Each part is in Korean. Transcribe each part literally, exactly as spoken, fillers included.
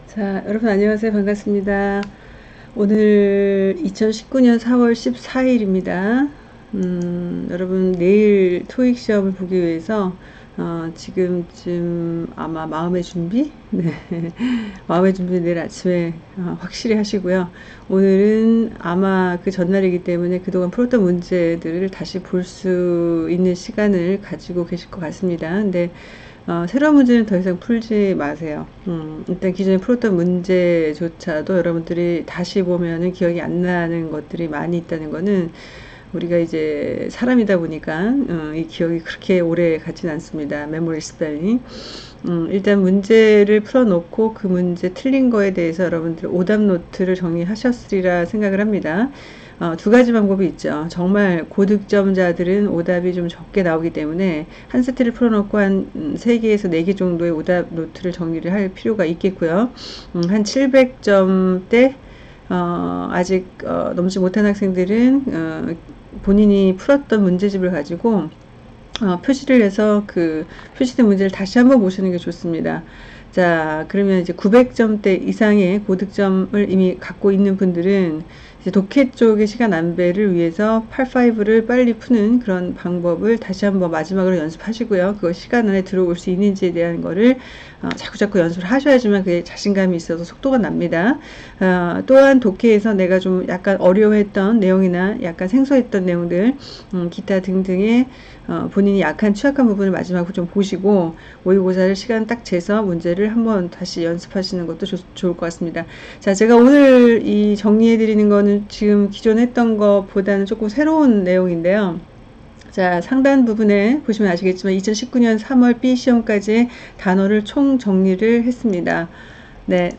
자, 여러분 안녕하세요. 반갑습니다. 오늘 이천십구 년 사월 십사일입니다. 음, 여러분 내일 토익 시험을 보기 위해서 어, 지금쯤 아마 마음의 준비? 네. 마음의 준비 내일 아침에 어, 확실히 하시고요. 오늘은 아마 그 전날이기 때문에 그동안 풀었던 문제들을 다시 볼 수 있는 시간을 가지고 계실 것 같습니다. 근데 어, 새로운 문제는 더 이상 풀지 마세요. 음, 일단 기존에 풀었던 문제조차도 여러분들이 다시 보면은 기억이 안 나는 것들이 많이 있다는 거는 우리가 이제 사람이다 보니까 어, 이 기억이 그렇게 오래 가진 않습니다. 메모리 스펠링. 음, 일단 문제를 풀어놓고 그 문제 틀린 거에 대해서 여러분들 오답 노트를 정리하셨으리라 생각을 합니다. 어, 두 가지 방법이 있죠. 정말 고득점자들은 오답이 좀 적게 나오기 때문에 한 세트를 풀어놓고 한 세 개에서 네 개 정도의 오답 노트를 정리를 할 필요가 있겠고요. 음, 한 칠백 점대 어, 아직 어, 넘지 못한 학생들은 어, 본인이 풀었던 문제집을 가지고 어, 표시를 해서 그 표시된 문제를 다시 한번 보시는 게 좋습니다. 자, 그러면 이제 구백 점대 이상의 고득점을 이미 갖고 있는 분들은 이제 독해 쪽의 시간 안배를 위해서 팔십오를 빨리 푸는 그런 방법을 다시 한번 마지막으로 연습하시고요. 그거 시간 안에 들어올 수 있는지에 대한 거를 어, 자꾸자꾸 연습을 하셔야지만 그게 자신감이 있어서 속도가 납니다. 어, 또한 독해에서 내가 좀 약간 어려워했던 내용이나 약간 생소했던 내용들, 음, 기타 등등의 어, 본인이 약한 취약한 부분을 마지막으로 좀 보시고 모의고사를 시간 딱 재서 문제를 한번 다시 연습하시는 것도 조, 좋을 것 같습니다. 자, 제가 오늘 이 정리해 드리는 거는 지금 기존에 했던 것보다는 조금 새로운 내용인데요. 자, 상단 부분에 보시면 아시겠지만 이천십구 년 삼월 B 시험까지의 단어를 총 정리를 했습니다. 네.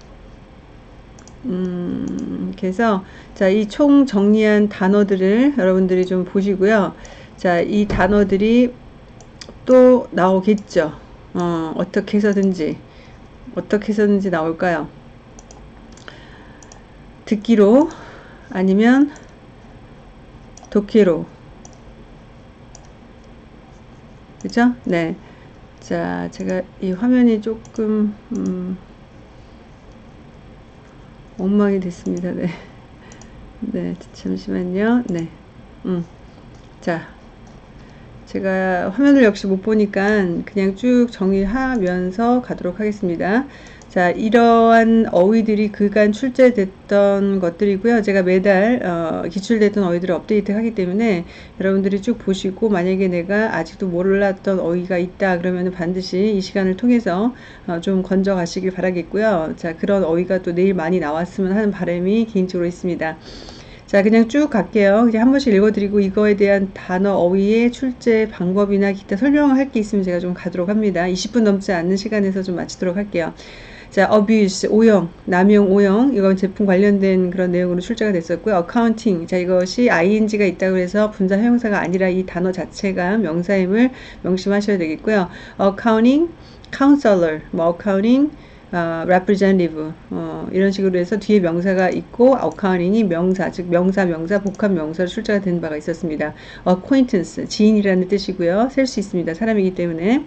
음, 그래서 자, 이 총 정리한 단어들을 여러분들이 좀 보시고요. 자, 이 단어들이 또 나오겠죠. 어, 어떻게 해서든지 어떻게 해서든지 나올까요? 듣기로 아니면 독해로, 그죠? 네. 자, 제가 이 화면이 조금 음, 엉망이 됐습니다. 네. 네, 잠시만요. 네. 음. 자, 제가 화면을 역시 못 보니까 그냥 쭉 정리하면서 가도록 하겠습니다. 자, 이러한 어휘들이 그간 출제됐던 것들이고요. 제가 매달 어, 기출됐던 어휘들을 업데이트하기 때문에 여러분들이 쭉 보시고 만약에 내가 아직도 몰랐던 어휘가 있다 그러면 반드시 이 시간을 통해서 어, 좀 건져 가시길 바라겠고요. 자, 그런 어휘가 또 내일 많이 나왔으면 하는 바람이 개인적으로 있습니다. 자, 그냥 쭉 갈게요. 그냥 한 번씩 읽어드리고 이거에 대한 단어 어휘의 출제 방법이나 기타 설명할 게 있으면 제가 좀 가도록 합니다. 이십 분 넘지 않는 시간에서 좀 마치도록 할게요. 자, abuse, 오용, 남용, 오용, 이건 제품 관련된 그런 내용으로 출제가 됐었고요. accounting, 자, 이것이 ing가 있다고 해서 분사 형용사가 아니라 이 단어 자체가 명사임을 명심하셔야 되겠고요. accounting, counselor, 뭐 accounting, 어, representative, 어, 이런 식으로 해서 뒤에 명사가 있고 accounting이 명사, 즉 명사, 명사, 복합 명사로 출제가 된 바가 있었습니다. acquaintance, 지인이라는 뜻이고요. 셀 수 있습니다. 사람이기 때문에.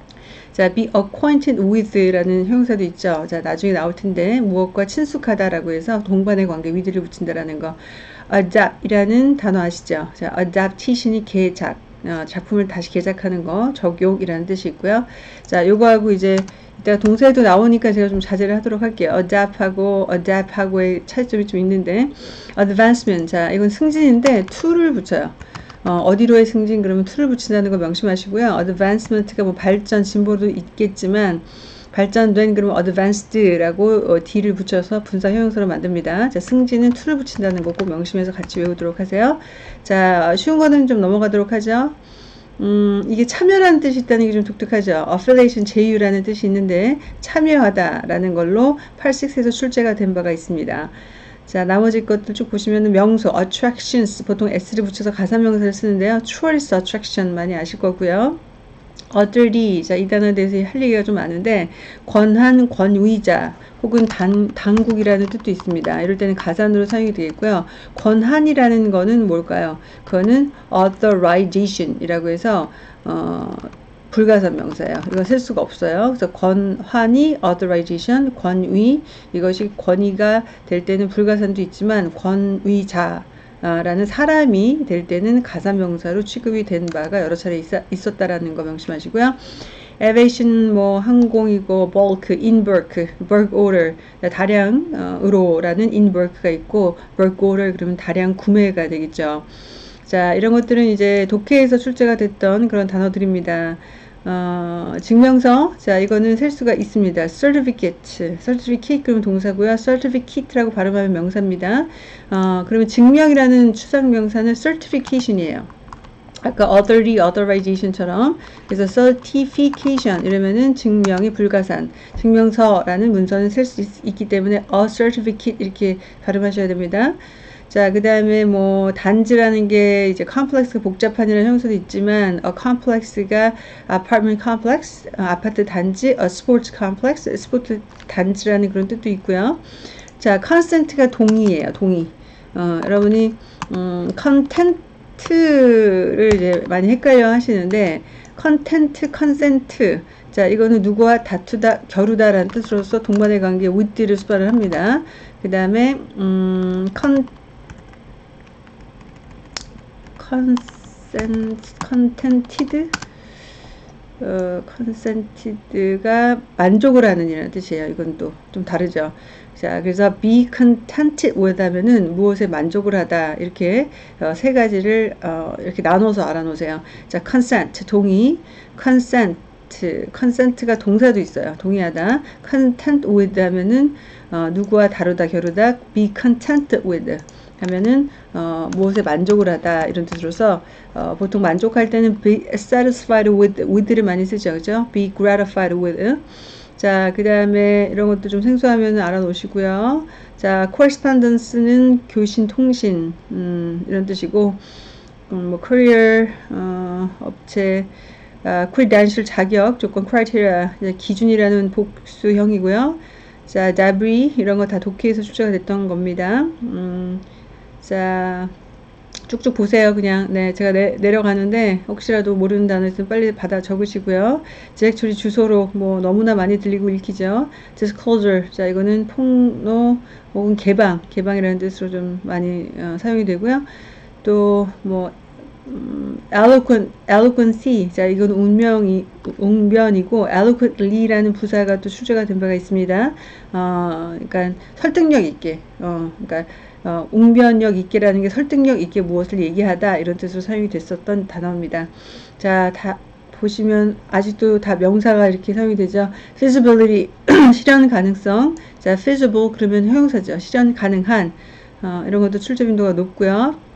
자, be acquainted with라는 형용사도 있죠. 자, 나중에 나올 텐데 무엇과 친숙하다라고 해서 동반의 관계 위드를 붙인다라는 거. adapt이라는 단어 아시죠? 자, adaptation이 개작, 어, 작품을 다시 개작하는 거, 적용이라는 뜻이 있고요. 자, 요거하고 이제 이따가 동사에도 나오니까 제가 좀 자제를 하도록 할게요. adapt하고 adapt하고의 차이점이 좀 있는데 advancement, 자, 이건 승진인데 to를 붙여요. 어, 어디로의 승진 그러면 to를 붙인다는 거 명심하시고요. advancement가 뭐 발전, 진보도 있겠지만 발전된 그러면 advanced라고 어, d를 붙여서 분사 형용사로 만듭니다. 자, 승진은 to를 붙인다는 거 꼭 명심해서 같이 외우도록 하세요. 자, 쉬운 거는 좀 넘어가도록 하죠. 음, 이게 참여라는 뜻이 있다는 게 좀 독특하죠. affiliation, 제휴라는 뜻이 있는데 참여하다라는 걸로 팔십육에서 출제가 된 바가 있습니다. 자, 나머지 것들 쭉 보시면 명소, attractions, 보통 s를 붙여서 가사명사를 쓰는데요. tourist attraction 많이 아실 거고요. authority, 자, 이 단어에 대해서 할 얘기가 좀 많은데 권한, 권위자 혹은 단, 당국이라는 뜻도 있습니다. 이럴 때는 가산으로 사용이 되겠고요. 권한이라는 거는 뭘까요? 그거는 authorization 이라고 해서 어, 불가산 명사예요. 이거 쓸 수가 없어요. 그래서 권한이 authorization, 권위, 이것이 권위가 될 때는 불가산도 있지만 권위자 라는 사람이 될 때는 가산명사로 취급이 된 바가 여러 차례 있어, 있었다라는 거 명심하시고요. aviation 뭐 항공이고 bulk, in bulk, bulk order 다량으로라는 in bulk가 있고 bulk order 그러면 다량 구매가 되겠죠. 자, 이런 것들은 이제 독해에서 출제가 됐던 그런 단어들입니다. 어, 증명서, 자, 이거는 셀 수가 있습니다. certificate, certificate 그러면 동사고요. certificate라고 발음하면 명사입니다. 어, 그러면 증명이라는 추상명사는 certification이에요. 아까 authority, authorization처럼. 그래서 certification 이러면은 증명이 불가산, 증명서라는 문서는 셀 수 있기 때문에 a certificate 이렇게 발음하셔야 됩니다. 자, 그 다음에 뭐 단지라는 게 이제 컴플렉스 복잡한이라는 형용사도 있지만 a complex가 apartment complex 아파트 단지, a sports complex 스포츠 단지라는 그런 뜻도 있고요. 자, consent가 동의예요. 동의. 어, 여러분이 음, content를 이제 많이 헷갈려 하시는데 content, consent 자, 이거는 누구와 다투다, 겨루다라는 뜻으로서 동반의 관계 with를 수반을 합니다. 그 다음에 음, con consent, contented, 어, consented가 만족을 하는 이라는 뜻이에요. 이건 또 좀 다르죠. 자, 그래서 be contented with 하면은 무엇에 만족을 하다 이렇게 어, 세 가지를 어, 이렇게 나눠서 알아놓으세요. 자, consent 동의, consent, consent가 동사도 있어요. 동의하다. content with 하면은 어, 누구와 다루다, 겨루다. be content with 하면은 어, 무엇에 만족을 하다 이런 뜻으로서 어, 보통 만족할 때는 be satisfied with, with를 많이 쓰죠, 그죠? be gratified with. 자, 그 다음에 이런 것도 좀 생소하면 알아놓으시고요. 자, correspondence는 교신, 통신 음, 이런 뜻이고 음, 뭐 career 어, 업체 아, credential 자격 조건 criteria 기준이라는 복수형이고요. 자, debris 이런 거 다 독해에서 출제가 됐던 겁니다. 음, 자, 쭉쭉 보세요. 그냥 네, 제가 내, 내려가는데 혹시라도 모르는 단어 있으면 빨리 받아 적으시고요. 지역처리 주소로 뭐 너무나 많이 들리고 읽히죠. disclosure, 자, 이거는 폭로 혹은 개방, 개방이라는 뜻으로 좀 많이 어, 사용이 되고요. 또 뭐 음, eloquent, eloquency, 자, 이건 운명이, 웅변이고 eloquently라는 부사가 또 출제가 된 바가 있습니다. 어, 그러니까 설득력 있게, 어, 그러니까 어, 웅변력 있게라는 게 설득력 있게 무엇을 얘기하다 이런 뜻으로 사용이 됐었던 단어입니다. 자, 다 보시면 아직도 다 명사가 이렇게 사용이 되죠. feasibility, 실현 가능성. 자, feasible 그러면 형용사죠. 실현 가능한. 어, 이런 것도 출제 빈도가 높고요.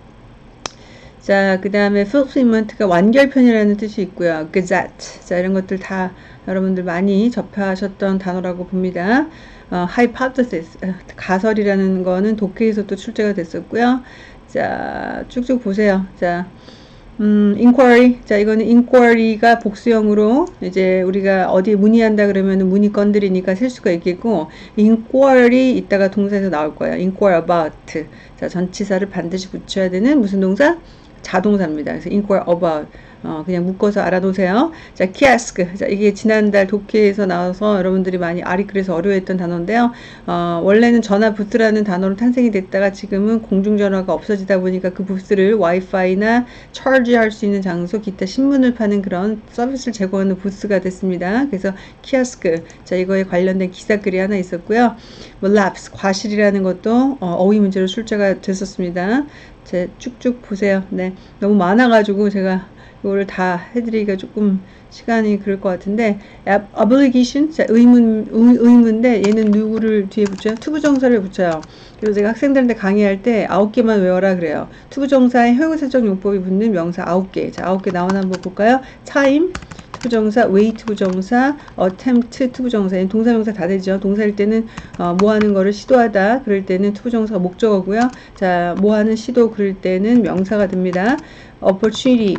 자, 그 다음에 fulfillment가 완결편이라는 뜻이 있고요. gazette. 자, 이런 것들 다 여러분들 많이 접하셨던 단어라고 봅니다. 어, hypothesis. 가설이라는 거는 독해에서 또 출제가 됐었고요. 자, 쭉쭉 보세요. 자, 음, inquiry. 자, 이거는 inquiry가 복수형으로 이제 우리가 어디에 문의한다 그러면 문의 건드리니까 쓸 수가 있겠고, inquiry 이따가 동사에서 나올 거예요. inquire about. 자, 전치사를 반드시 붙여야 되는 무슨 동사? 자동사입니다. 그래서 inquire about. 어, 그냥 묶어서 알아놓으세요. 자, kiosk. 자, 이게 지난달 독해에서 나와서 여러분들이 많이 아리클에서 어려워했던 단어인데요. 어, 원래는 전화 부스라는 단어로 탄생이 됐다가 지금은 공중전화가 없어지다 보니까 그 부스를 와이파이나 차지할 수 있는 장소, 기타 신문을 파는 그런 서비스를 제공하는 부스가 됐습니다. 그래서 kiosk. 자, 이거에 관련된 기사글이 하나 있었고요. 뭐 lapse, 과실이라는 것도 어, 어휘 문제로 출제가 됐었습니다. 자, 쭉쭉 보세요. 네, 너무 많아가지고 제가 이거를 다 해드리기가 조금 시간이 그럴 것 같은데, obligation, 자, 의문, 의, 의문인데 얘는 누구를 뒤에 붙여요? 투부정사를 붙여요. 그래서 제가 학생들한테 강의할 때 아홉 개만 외워라 그래요. 투부정사의 형용사적 용법이 붙는 명사 아홉 개. 자, 아홉 개 나오나 한번 볼까요? time, 투부정사, way 투부정사, attempt 투부정사. 동사명사 다 되죠. 동사일 때는 어, 뭐 하는 거를 시도하다 그럴 때는 투부정사가 목적어고요. 자, 뭐 하는 시도 그럴 때는 명사가 됩니다. opportunity.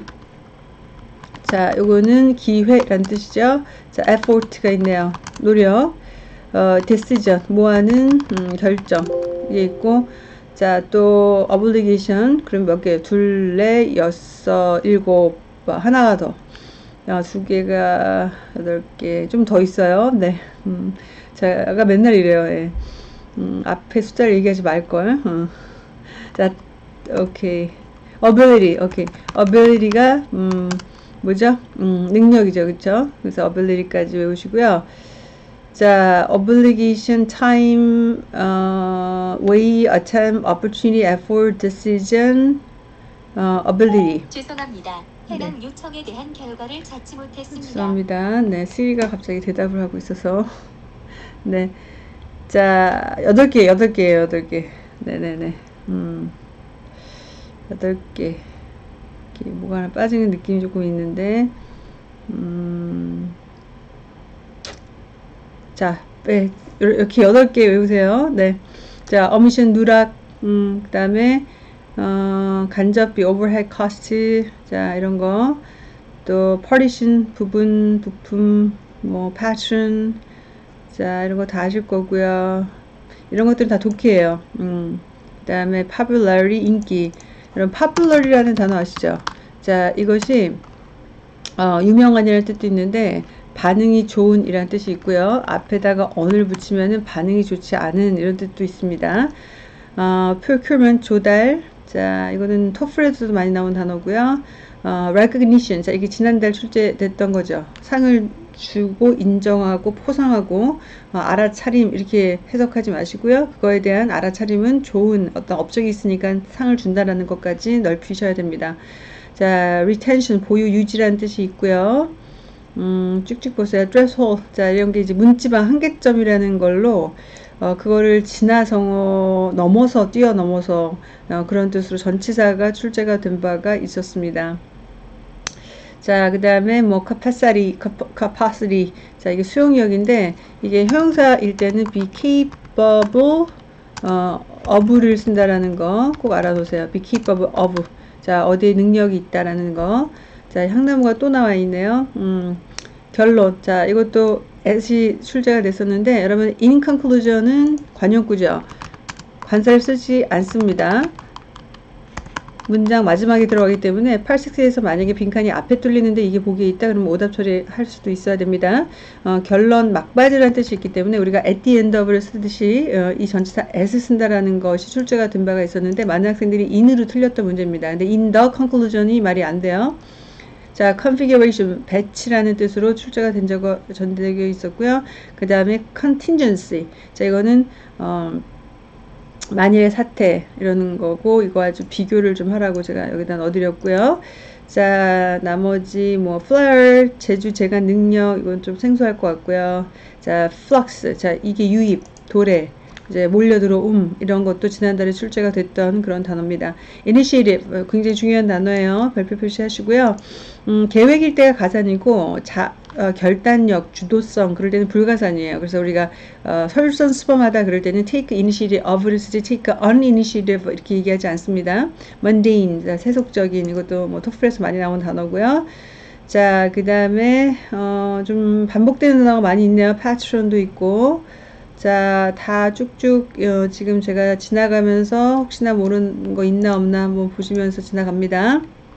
자, 요거는 기회란 뜻이죠. 자, effort가 있네요. 노력. 어, decision. 뭐 하는 음, 결정. 이게 있고, 자, 또 obligation. 그럼 몇 개? 둘, 넷, 여섯, 일곱, 하나가 더. 아, 두 개가 여덟 개, 좀 더 있어요. 네. 음, 제가 맨날 이래요. 예. 음, 앞에 숫자를 얘기하지 말걸. 어. 자, 오케이. ability, 오케이. ability가, 음, 뭐죠? 음, 능력이죠. 그쵸? 그래서 ability까지 외우시고요. 자, obligation, time, 어, way, attempt, opportunity, effort, decision, 어, ability. 죄송합니다. 해당 네. 요청에 대한 결과를 찾지 못했습니다. 죄송합니다. 네, 시리가 갑자기 대답을 하고 있어서. 네. 자, 여덟 개, 여덟 개예요, 여덟 개. 네네네. 음, 여덟 개. 이렇게 뭐가 하나 빠지는 느낌이 조금 있는데, 음, 자, 네, 이렇게 여덟 개 외우세요. 네. 자, 어미션 누락, 음, 그 다음에, 어, 간접비, overhead cost, 자, 이런 거. 또, partition, 부분, 부품, 뭐, pattern, 자, 이런 거 다 아실 거고요. 이런 것들은 다 독해예요. 음, 그 다음에 popularity, 인기. 이런 popularity라는 단어 아시죠? 자, 이것이, 어, 유명한이라는 뜻도 있는데, 반응이 좋은 이라는 뜻이 있고요. 앞에다가 on을 붙이면은 반응이 좋지 않은 이런 뜻도 있습니다. 어, procurement 조달. 자, 이거는 토플에서도 많이 나온 단어고요. 어, recognition. 자, 이게 지난달 출제됐던 거죠. 상을 주고 인정하고 포상하고 어, 알아차림 이렇게 해석하지 마시고요. 그거에 대한 알아차림은 좋은 어떤 업적이 있으니까 상을 준다라는 것까지 넓히셔야 됩니다. 자, retention 보유 유지라는 뜻이 있고요. 음, 쭉쭉 보세요. threshold. 자, 이런 게 이제 문지방 한계점이라는 걸로, 어, 그거를 지나서, 넘어서, 뛰어넘어서, 어, 그런 뜻으로 전치사가 출제가 된 바가 있었습니다. 자, 그 다음에 뭐, capacity, capacity. 자, 이게 수용력인데, 이게 형용사일 때는 be capable, 어, of를 쓴다라는 거 꼭 알아두세요. be capable of. 자, 어디에 능력이 있다라는 거. 자, 향나무가 또 나와 있네요. 음, 결론. 자, 이것도 at이 출제가 됐었는데, 여러분, in conclusion은 관용구죠. 관사를 쓰지 않습니다. 문장 마지막에 들어가기 때문에 팔십육에서 만약에 빈칸이 앞에 뚫리는데 이게 보기에 있다 그러면 오답 처리할 수도 있어야 됩니다. 어, 결론 막바지라는 뜻이 있기 때문에 우리가 at the end of를 쓰듯이 어, 이 전치사 as 쓴다라는 것이 출제가 된 바가 있었는데 많은 학생들이 in으로 틀렸던 문제입니다. 근데 in the conclusion이 말이 안 돼요. 자, configuration, 배치라는 뜻으로 출제가 된 적이 전되어 있었고요. 그 다음에 contingency. 자, 이거는 어, 만일의 사태 이러는 거고 이거 아주 비교를 좀 하라고 제가 여기다 넣어드렸고요. 자, 나머지 뭐 flare, 제주, 재간, 능력 이건 좀 생소할 것 같고요. 자, flux, 자 이게 유입, 도래, 이제 몰려들어옴 이런 것도 지난달에 출제가 됐던 그런 단어입니다. initiative 굉장히 중요한 단어예요. 별표 표시하시고요. 음, 계획일 때가 가산이고 자, 어, 결단력, 주도성 그럴 때는 불가산이에요. 그래서 우리가 어, 설선수범하다 그럴 때는 take initiative of를 쓰지 take uninitiative 이렇게 얘기하지 않습니다. mundane, 세속적인 이것도 뭐 토플에서 많이 나온 단어고요. 자, 그 다음에 어, 좀 반복되는 단어가 많이 있네요. patron도 있고. 자, 다 쭉쭉 어, 지금 제가 지나가면서 혹시나 모르는 거 있나 없나 한번 보시면서 지나갑니다.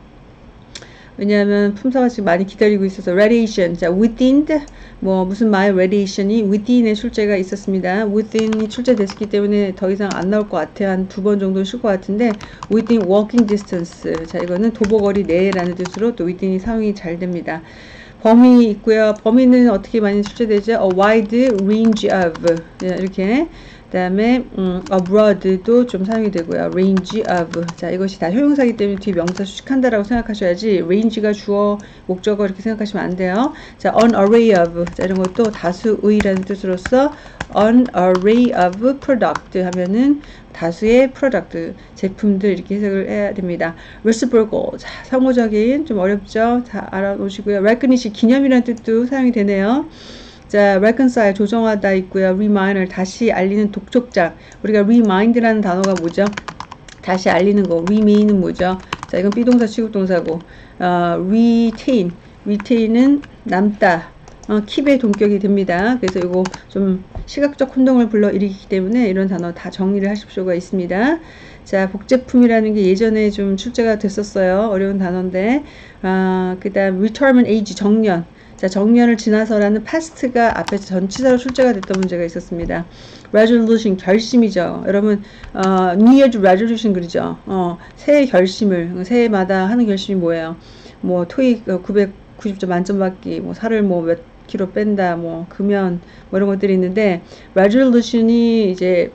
왜냐하면 품사가 지금 많이 기다리고 있어서 radiation, 자 within, 뭐 무슨 말 radiation이 within에 출제가 있었습니다. within이 출제됐기 때문에 더 이상 안 나올 것 같아요. 한 두 번 정도 쉴 것 같은데 within walking distance, 자 이거는 도보거리 내라는 뜻으로 또 within이 사용이 잘 됩니다. 범위 있고요. 범위는 어떻게 많이 출제되죠? A wide range of 이렇게. 그 다음에 음, abroad도 좀 사용이 되고요. range of. 자, 이것이 다 효용사이기 때문에 뒤에 명사 수식한다라고 생각하셔야지 range가 주어, 목적어 이렇게 생각하시면 안 돼요. 자, an array of. 자, 이런 것도 다수의라는 뜻으로서 an array of product 하면은 다수의 프로덕트, 제품들 이렇게 해석을 해야 됩니다. reciprocal, 자, 상호적인, 좀 어렵죠? 다 알아놓으시고요. recognition, 기념이라는 뜻도 사용이 되네요. 자, reconcile, 조정하다 있고요. reminder, 다시 알리는 독촉장. 우리가 remind라는 단어가 뭐죠? 다시 알리는 거. remain은 뭐죠? 자, 이건 비동사 취급동사고. 어, retain, retain은 남다. 어, keep의 동격이 됩니다. 그래서 이거 좀 시각적 혼동을 불러일으키기 때문에 이런 단어 다 정리를 하실 필요가 있습니다. 자, 복제품이라는 게 예전에 좀 출제가 됐었어요. 어려운 단어인데, 아, 그 다음 retirement age, 정년. 자, 정년을 지나서라는 past가 앞에 전치사로 출제가 됐던 문제가 있었습니다. resolution, 결심이죠. 여러분, 어, New Year's resolution 그러죠. 어, 새해 결심을, 새해마다 하는 결심이 뭐예요? 뭐, 토익 구백구십 점 만점 받기, 뭐, 살을 뭐 몇 킬로 뺀다, 뭐, 금연, 뭐 이런 것들이 있는데, resolution이 이제,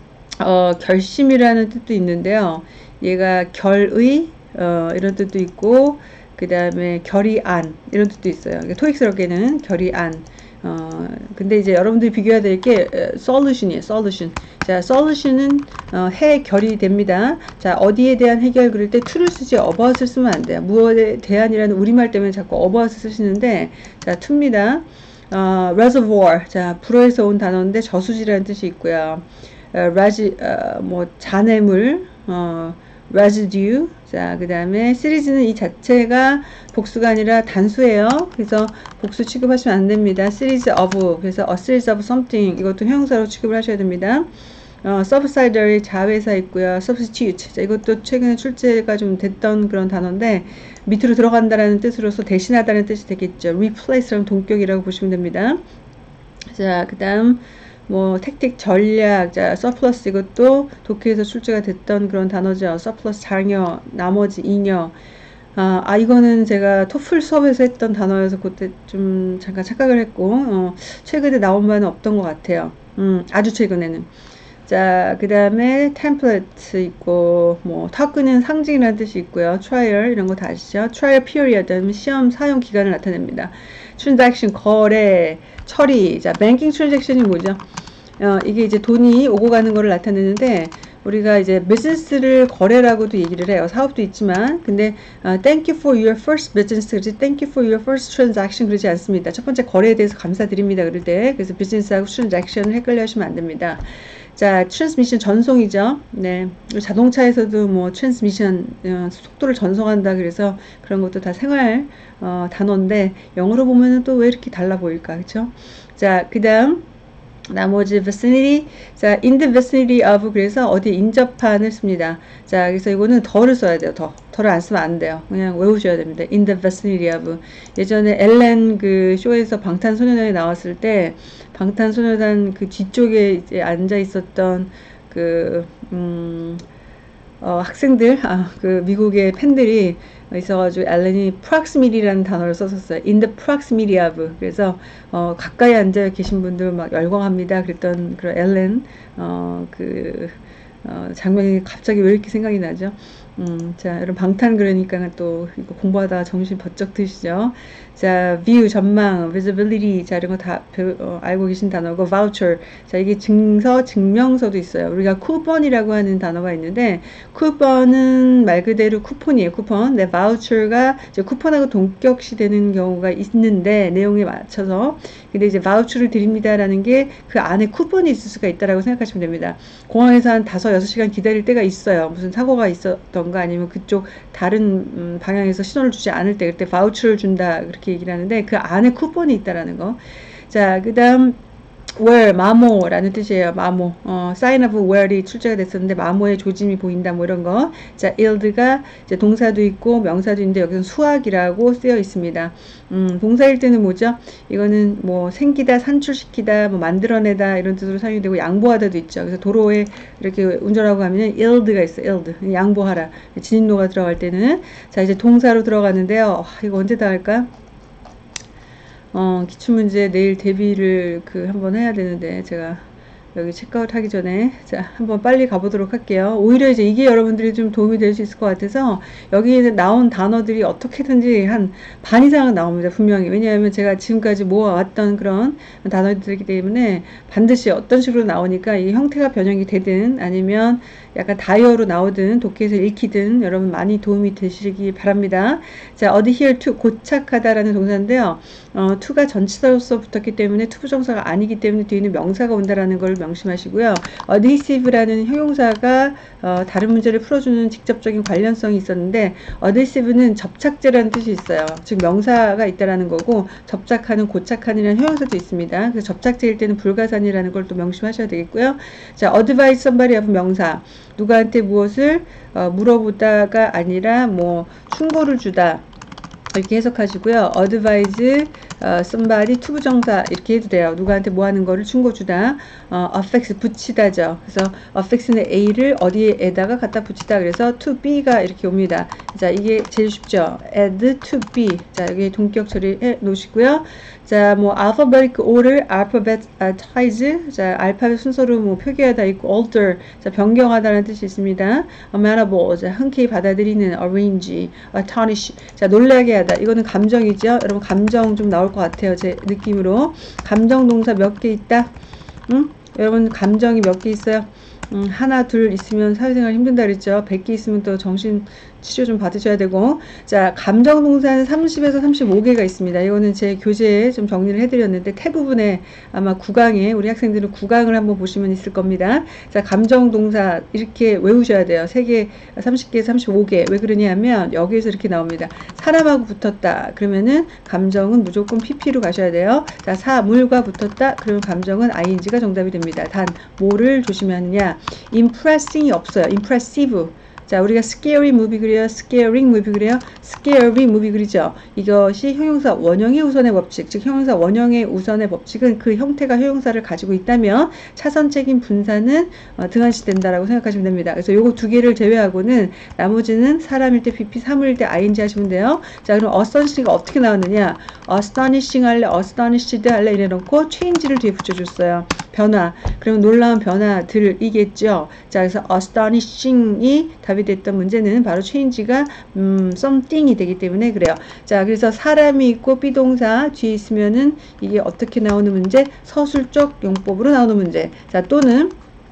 어, 결심이라는 뜻도 있는데요. 얘가 결의, 어, 이런 뜻도 있고, 그 다음에 결의안, 이런 뜻도 있어요. 그러니까 토익스럽게는 결의안. 어, 근데 이제 여러분들이 비교해야 될 게, solution이에요, solution. 자, solution은, 어, 해결이 됩니다. 자, 어디에 대한 해결 그릴 때 to를 쓰지 about을 쓰면 안 돼요. 무엇에 대한이라는 우리말 때문에 자꾸 about을 쓰시는데, 자, to입니다. 어, reservoir. 자, 불어에서 온 단어인데 저수지라는 뜻이 있고요. 어, 라지, 어, 뭐, 잔해물, 어, residue. 자, 그 다음에 시리즈는 이 자체가 복수가 아니라 단수예요. 그래서 복수 취급하시면 안 됩니다. series of. 그래서 a series of something. 이것도 형용사로 취급을 하셔야 됩니다. 어, subsidiary 자회사 있고요. substitute. 자, 이것도 최근에 출제가 좀 됐던 그런 단어인데, 밑으로 들어간다라는 뜻으로서 대신하다는 뜻이 되겠죠. replace라는 동격이라고 보시면 됩니다. 자, 그 다음, 뭐 택틱 전략, 자 서플러스 이것도 독해에서 출제가 됐던 그런 단어죠. 서플러스 장려, 나머지 잉여. 아, 아 이거는 제가 토플 수업에서 했던 단어여서 그때 좀 잠깐 착각을 했고 어, 최근에 나온 바는 없던 것 같아요. 음, 아주 최근에는. 자, 그 다음에 템플릿 있고, 뭐, 터크는 상징이라는 뜻이 있고요. trial, 이런 거 다 아시죠? trial period, 시험 사용 기간을 나타냅니다. transaction, 거래, 처리. 자, banking transaction이 뭐죠? 어, 이게 이제 돈이 오고 가는 거를 나타내는데, 우리가 이제 비즈니스를 거래라고도 얘기를 해요. 사업도 있지만, 근데 어, thank you for your first business, 그러지 thank you for your first transaction 그러지 않습니다. 첫 번째 거래에 대해서 감사드립니다. 그럴 때 그래서 비즈니스하고 transaction을 헷갈려 하시면 안 됩니다. 자, 트랜스미션 전송이죠. 네, 자동차에서도 뭐 트랜스미션 어, 속도를 전송한다 그래서 그런 것도 다 생활 어, 단어인데 영어로 보면은 또 왜 이렇게 달라 보일까, 그렇죠? 자, 그다음. 나머지 vicinity, 자, in the vicinity of 그래서 어디 인접한을 씁니다. 자, 그래서 이거는 더를 써야 돼요. 더, 더를 안 쓰면 안 돼요. 그냥 외우셔야 됩니다. in the vicinity of. 예전에 엘렌 그 쇼에서 방탄소년단이 나왔을 때 방탄소년단 그 뒤쪽에 이제 앉아 있었던 그 음, 어, 학생들, 아, 그 미국의 팬들이 있어가지고 엘렌이 proximity라는 단어를 썼었어요. in the proximity of. 그래서 어, 가까이 앉아 계신 분들 막 열광합니다. 그랬던 그런 엘렌 어, 그 어, 장면이 갑자기 왜 이렇게 생각이 나죠? 음, 자, 여러분 방탄 그러니까 또 이거 공부하다가 정신 번쩍 드시죠. 자, view 전망, visibility, 자 이런 거 다 어, 알고 계신 단어고 voucher. 자, 이게 증서, 증명서도 있어요. 우리가 쿠폰이라고 하는 단어가 있는데 쿠폰은 말 그대로 쿠폰이에요. 쿠폰. 네, voucher가 이제 쿠폰하고 동격시 되는 경우가 있는데 내용에 맞춰서 근데 이제 voucher를 드립니다라는 게 그 안에 쿠폰이 있을 수가 있다라고 생각하시면 됩니다. 공항에서 한 다섯, 여섯 시간 기다릴 때가 있어요. 무슨 사고가 있었던가 아니면 그쪽 다른 음, 방향에서 신호를 주지 않을 때 그때 바우처를 준다 그렇게 얘기를 하는데 그 안에 쿠폰이 있다라는 거. 자, 그 다음 where, 마모라는 뜻이에요. 마모. 어, sign of where이 출제가 됐었는데 마모의 조짐이 보인다 뭐 이런 거. 자, yield가 이제 동사도 있고 명사도 있는데 여기서 수학이라고 쓰여 있습니다. 음, 동사일 때는 뭐죠? 이거는 뭐 생기다, 산출시키다, 뭐 만들어내다 이런 뜻으로 사용이 되고 양보하다도 있죠. 그래서 도로에 이렇게 운전하고 가면 yield가 있어요. yield. 양보하라. 진입로가 들어갈 때는. 자, 이제 동사로 들어가는데요. 와, 이거 언제 다 할까? 어, 기출문제 내일 대비를 그 한번 해야 되는데 제가 여기 체크아웃 하기 전에 자 한번 빨리 가보도록 할게요. 오히려 이제 이게 여러분들이 좀 도움이 될 수 있을 것 같아서 여기에 나온 단어들이 어떻게든지 한 반 이상은 나옵니다. 분명히. 왜냐하면 제가 지금까지 모아왔던 그런 단어들이기 때문에 반드시 어떤 식으로 나오니까 이 형태가 변형이 되든 아니면 약간 다이어로 나오든 독해에서 읽히든 여러분 많이 도움이 되시기 바랍니다. 자, adhere to 고착하다라는 동사인데요. 어, to가 전치사로서 붙었기 때문에 투부정사가 아니기 때문에 뒤에는 명사가 온다라는 걸 명 명심하시고요. adhesive라는 형용사가 어, 다른 문제를 풀어주는 직접적인 관련성이 있었는데 adhesive는 접착제라는 뜻이 있어요. 즉 명사가 있다라는 거고 접착하는, 고착하는이라는 형용사도 있습니다. 그래서 접착제일 때는 불가산이라는 걸 또 명심하셔야 되겠고요. 자, advise somebody 하면 명사, 누구한테 무엇을 어, 물어보다가 아니라 뭐 충고를 주다 이렇게 해석하시고요. advise 어, somebody 투부정사 이렇게 해도 돼요. 누구한테 뭐 하는 거를 충고 주다. 어, affix 붙이다죠. 그래서 affix는 A를 어디에다가 갖다 붙이다. 그래서 to B가 이렇게 옵니다. 자, 이게 제일 쉽죠. add to B. 자, 여기 동격 처리해 놓으시고요. 자, 뭐 alphabetic order, alphabetize. 자, 알파벳 순서로 뭐 표기하다 있고 alter. 자, 변경하다라는 뜻이 있습니다. amenable. 자, 흔쾌히 받아들이는 arrange, astonish. 자, 놀라게 하다. 이거는 감정이죠. 여러분 감정 좀 나올 것 같아요. 제 느낌으로. 감정 동사 몇 개 있다? 응? 여러분 감정이 몇 개 있어요? 음, 하나 둘 있으면 사회생활 힘든다 그랬죠. 백 개 있으면 또 정신 치료 좀 받으셔야 되고. 자, 감정 동사는 삼십에서 삼십오 개가 있습니다. 이거는 제 교재에 좀 정리를 해드렸는데 태부분에 아마 구 강에 우리 학생들은 구 강을 한번 보시면 있을 겁니다. 자, 감정 동사 이렇게 외우셔야 돼요. 세 개, 삼십 개, 삼십오 개. 왜 그러냐 하면 여기에서 이렇게 나옵니다. 사람하고 붙었다. 그러면은 감정은 무조건 피피로 가셔야 돼요. 자, 사물과 붙었다. 그러면 감정은 아이엔지가 정답이 됩니다. 단 뭐를 조심하느냐? impressing이 없어요. impressive. 자, 우리가 scary movie 그래요. scaring movie 그래요. scary movie 그리죠. 이것이 형용사 원형의 우선의 법칙, 즉 형용사 원형의 우선의 법칙은 그 형태가 형용사를 가지고 있다면 차선책인 분사는 어, 등한시 된다라고 생각하시면 됩니다. 그래서 요거 두 개를 제외하고는 나머지는 사람일 때 피피, 사물일 때 아이엔지 하시면 돼요. 자, 그럼 astonishing가 어떻게 나왔느냐? astonishing 할래, astonished 할래 이래놓고 change를 뒤에 붙여줬어요. 변화. 그러면 놀라운 변화들이겠죠. 자, 그래서 astonishing이 답이 됐던 문제는 바로 change가 음, something이 되기 때문에 그래요. 자, 그래서 사람이 있고 비동사 뒤에 있으면은 이게 어떻게 나오는 문제? 서술적 용법으로 나오는 문제. 자, 또는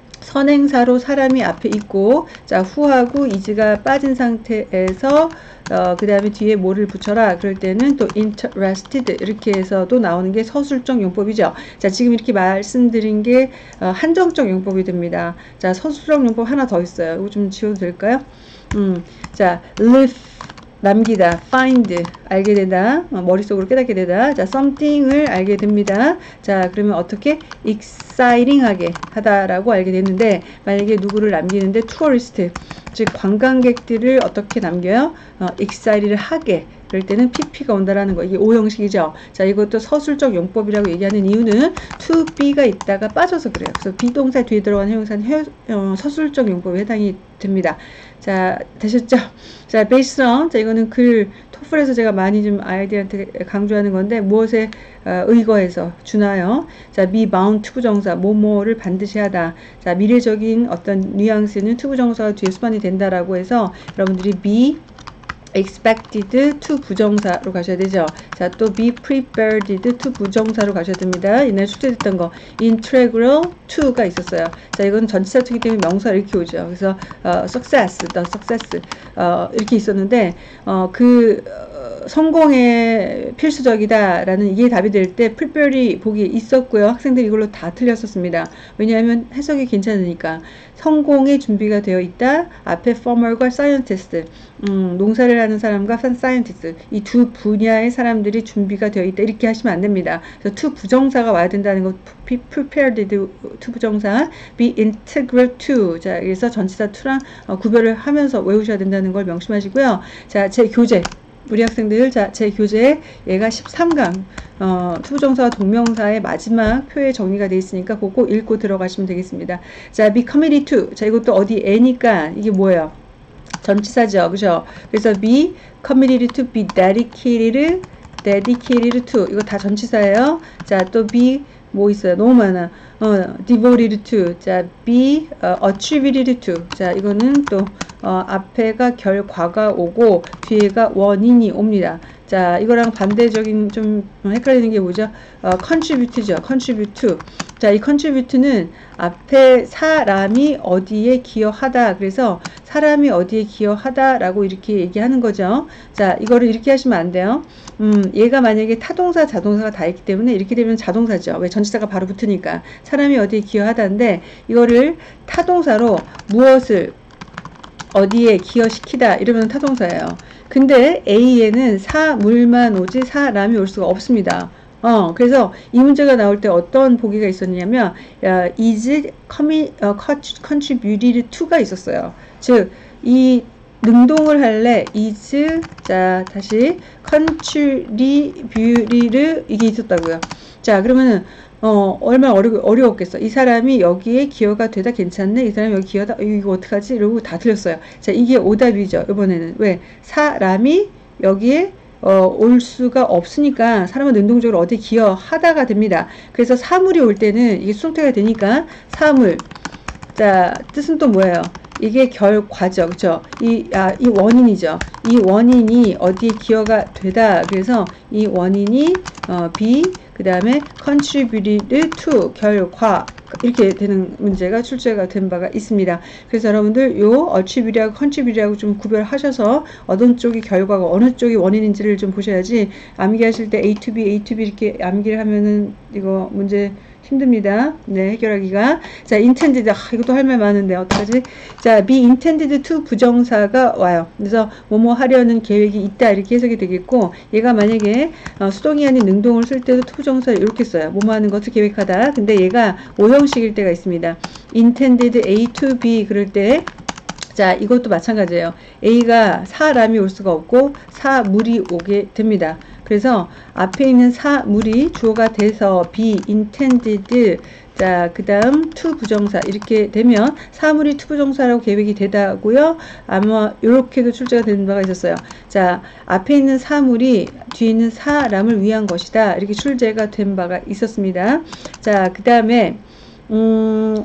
선행사로 사람이 앞에 있고, 자, 후하고 이즈가 빠진 상태에서 어, 그 다음에 뒤에 뭐를 붙여라. 그럴 때는 또 interested 이렇게 해서도 나오는 게 서술적 용법이죠. 자, 지금 이렇게 말씀드린 게 어, 한정적 용법이 됩니다. 자, 서술적 용법 하나 더 있어요. 이거 좀 지워도 될까요? 음, 자, live 남기다, find 알게 되다, 어, 머릿속으로 깨닫게 되다. 자, something을 알게 됩니다. 자, 그러면 어떻게 exciting하게 하다라고 알게 됐는데, 만약에 누구를 남기는데 tourist, 즉 관광객들을 어떻게 남겨요? 어, excited를 하게. 그럴 때는 피피가 온다라는 거. 이게 오 형식이죠. 자, 이것도 서술적 용법이라고 얘기하는 이유는 to be가 있다가 빠져서 그래요. 그래서 비동사 뒤에 들어가는 형용사는 해, 어, 서술적 용법에 해당이 됩니다. 자, 되셨죠? 자, based on. 자, 이거는 글 토플에서 제가 많이 좀 아이들한테 강조하는 건데, 무엇에 어, 의거해서 주나요? 자, be bound 투부정사, 뭐뭐를 반드시 하다. 자, 미래적인 어떤 뉘앙스는 투부정사가 뒤에 수반이 된다라고 해서 여러분들이 be expected to 부정사로 가셔야 되죠. 자, 또 be prepared to 부정사로 가셔야 됩니다. 옛날에 숙제됐던 거 integral to가 있었어요. 자, 이건 전치사 투기 때문에 명사 이렇게 오죠. 그래서 어, success, the success 어, 이렇게 있었는데 어, 그 어, 성공의 필수적이다라는 이게 답이 될 때 prepare이 보기 있었고요. 학생들이 이걸로 다 틀렸었습니다. 왜냐하면 해석이 괜찮으니까. 성공의 준비가 되어 있다. 앞에 farmer과 scientist, 음, 농사를 하는 사람과 scientist, 이 두 분야의 사람들이 준비가 되어 있다. 이렇게 하시면 안 됩니다. 그래서 to 부정사가 와야 된다는 거, be prepared to 부정사, be integral to. 자, 그래서 전치사 to랑 어, 구별을 하면서 외우셔야 된다는 걸 명심하시고요. 자, 제 교재. 우리 학생들, 자, 제 교재에 얘가 십삼 강, 어, 투부정사와 동명사의 마지막 표에 정리가 되어 있으니까 그거 읽고 들어가시면 되겠습니다. 자, be committed to. 자, 이것도 어디 애니까 이게 뭐예요? 전치사죠. 그죠? 그래서 be committed to, be dedicated, dedicated to. 이거 다 전치사예요. 자, 또 be 뭐 있어요? 너무 많아. 어, devoted to. 자, be uh, attributed to. 자, 이거는 또 어, 앞에가 결과가 오고 뒤에가 원인이 옵니다. 자, 이거랑 반대적인 좀 헷갈리는 게 뭐죠? 어, contribute죠. contribute to. 자, 이 contribute는 앞에 사람이 어디에 기여하다. 그래서 사람이 어디에 기여하다라고 이렇게 얘기하는 거죠. 자, 이거를 이렇게 하시면 안 돼요. 음, 얘가 만약에 타동사, 자동사가 다 있기 때문에 이렇게 되면 자동사죠. 왜? 전치사가 바로 붙으니까. 사람이 어디에 기여하다인데 이거를 타동사로 무엇을 어디에 기여시키다 이러면 타동사예요. 근데 A에는 사물만 오지 사람이 올 수가 없습니다. 어, 그래서 이 문제가 나올 때 어떤 보기가 있었냐면 어, is commi, 어, contributed to가 있었어요. 즉, 이 능동을 할래 is 자 다시 contributed 이게 있었다고요. 자, 그러면은 어, 얼마나 어려, 어려웠겠어. 이 사람이 여기에 기여가 되다 괜찮네? 이 사람이 여기 기여다, 이거 어떡하지? 이러고 다 틀렸어요. 자, 이게 오답이죠. 이번에는. 왜? 사람이 여기에 어, 올 수가 없으니까 사람은 능동적으로 어디 기여하다가 됩니다. 그래서 사물이 올 때는 이게 수동태가 되니까 사물. 자, 뜻은 또 뭐예요? 이게 결과죠. 그쵸? 이, 아, 이 원인이죠. 이 원인이 어디에 기여가 되다. 그래서 이 원인이, 어, be, 그 다음에 contributed to, 결과. 이렇게 되는 문제가 출제가 된 바가 있습니다. 그래서 여러분들 요 attribute하고 contribute하고 좀 구별하셔서 어떤 쪽이 결과고 어느 쪽이 원인인지를 좀 보셔야지 암기하실 때 A to B, A to B 이렇게 암기를 하면은 이거 문제 힘듭니다. 네, 해결하기가. 자, intended. 아, 이것도 할 말 많은데, 어떡하지? 자, be intended to 부정사가 와요. 그래서, 뭐뭐 하려는 계획이 있다. 이렇게 해석이 되겠고, 얘가 만약에, 어, 수동이 아닌 능동을 쓸 때도 to 부정사 이렇게 써요. 뭐뭐 하는 것을 계획하다. 근데 얘가 오형식일 때가 있습니다. intended A to B 그럴 때, 자, 이것도 마찬가지예요. A가 사람이 올 수가 없고, 사물이 오게 됩니다. 그래서 앞에 있는 사물이 주어가 돼서 be intended 자, 그 다음 to 부정사 이렇게 되면 사물이 to 부정사라고 계획이 되다고요. 아마 이렇게도 출제가 되는 바가 있었어요. 자, 앞에 있는 사물이 뒤에 있는 사람을 위한 것이다. 이렇게 출제가 된 바가 있었습니다. 자, 그 다음에 음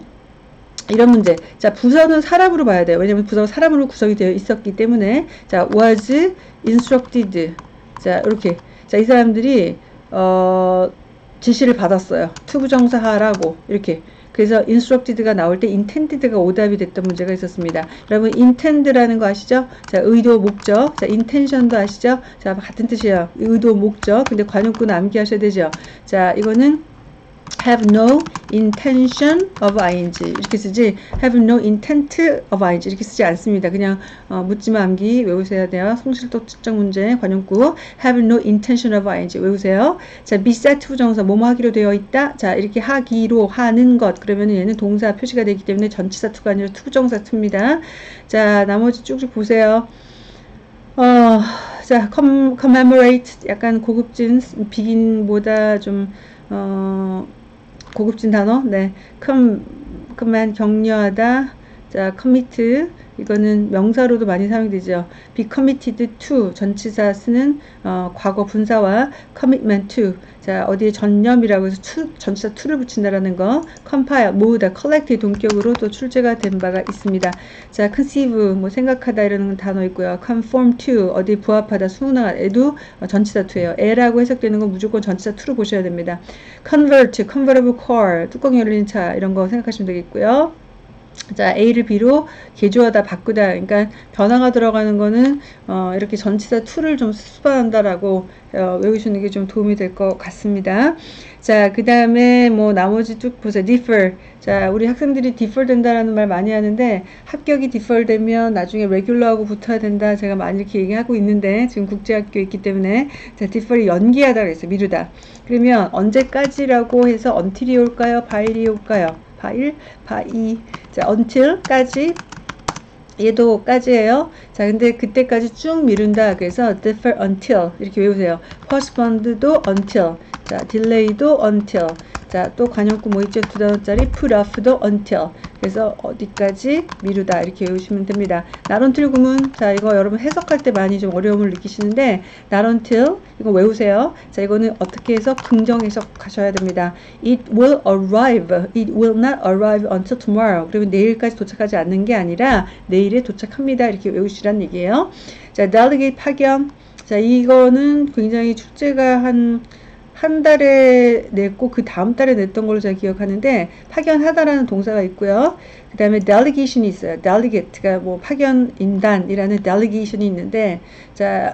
이런 문제. 자, 부서는 사람으로 봐야 돼요. 왜냐면 부서가 사람으로 구성이 되어 있었기 때문에. 자, was instructed. 자, 이렇게. 자, 이 사람들이, 어, 지시를 받았어요. to 부정사 하라고. 이렇게. 그래서 instructed가 나올 때 intended가 오답이 됐던 문제가 있었습니다. 여러분, intend라는 거 아시죠? 자, 의도, 목적. 자, intention도 아시죠? 자, 같은 뜻이에요. 의도, 목적. 근데 관용구는 암기하셔야 되죠. 자, 이거는 have no intention of ing 이렇게 쓰지 have no intent of ing 이렇게 쓰지 않습니다. 그냥 어, 묻지마 암기 외우셔야 돼요. 송실도 측정 문제 관용구 have no intention of ing 외우세요. 자, be set 부정사 뭐뭐 하기로 되어 있다. 자, 이렇게 하기로 하는 것 그러면 얘는 동사 표시가 되기 때문에 전치사 to가 아니라 to 부정사 to입니다. 자, 나머지 쭉쭉 보세요. 어, 자, com, commemorate 약간 고급진 beg인보다 좀 어, 고급진 단어, 네, come, command 격려하다, 자, commit, 이거는 명사로도 많이 사용되죠. be committed to, 전치사 쓰는 어, 과거 분사와 commitment to, 자, 어디에 전념이라고 해서 to, 전치사 to를 붙인다라는 거, compile, 모으다, collect의 동격으로 또 출제가 된 바가 있습니다. 자, conceive, 뭐 생각하다 이라는 단어 있고요. conform to, 어디에 부합하다, 순응하다에도 어, 전치사 to예요. 에라고 해석되는 건 무조건 전치사 to로 보셔야 됩니다. convert, convertible car, 뚜껑 열린 차 이런 거 생각하시면 되겠고요. 자, A를 B로 개조하다, 바꾸다. 그러니까 변화가 들어가는 거는 어, 이렇게 전치사 to를 좀 수반한다라고 어, 외우시는 게 좀 도움이 될 것 같습니다. 자, 그 다음에 뭐 나머지 쭉 보세요. differ. 자, 우리 학생들이 differ 된다라는 말 많이 하는데 합격이 differ 되면 나중에 regular하고 붙어야 된다. 제가 많이 이렇게 얘기하고 있는데 지금 국제학교에 있기 때문에 자, differ이 연기하다가 있어요. 미루다. 그러면 언제까지라고 해서 until이 올까요? by이 올까요? 바일, 바이, 자, until까지, 얘도 까지예요. 자, 근데 그때까지 쭉 미룬다. 그래서 defer until 이렇게 외우세요. postpone도 until, 자, delay도 until, 자, 또 관용구 뭐 있죠? 두 단어짜리 put off도 until. 그래서 어디까지 미루다 이렇게 외우시면 됩니다. not until 구문, 자, 이거 여러분 해석할 때 많이 좀 어려움을 느끼시는데 not until 이거 외우세요. 자, 이거는 어떻게 해서 긍정 해석하셔야 됩니다. It will arrive, it will not arrive until tomorrow. 그러면 내일까지 도착하지 않는 게 아니라 내일에 도착합니다. 이렇게 외우시란 얘기예요. 자, delegate 파견. 자, 이거는 굉장히 출제가 한, 한 달에 냈고, 그 다음 달에 냈던 걸로 제가 기억하는데, 파견하다라는 동사가 있고요. 그 다음에 delegation이 있어요. delegate가 뭐 파견인단이라는 delegation이 있는데, 자,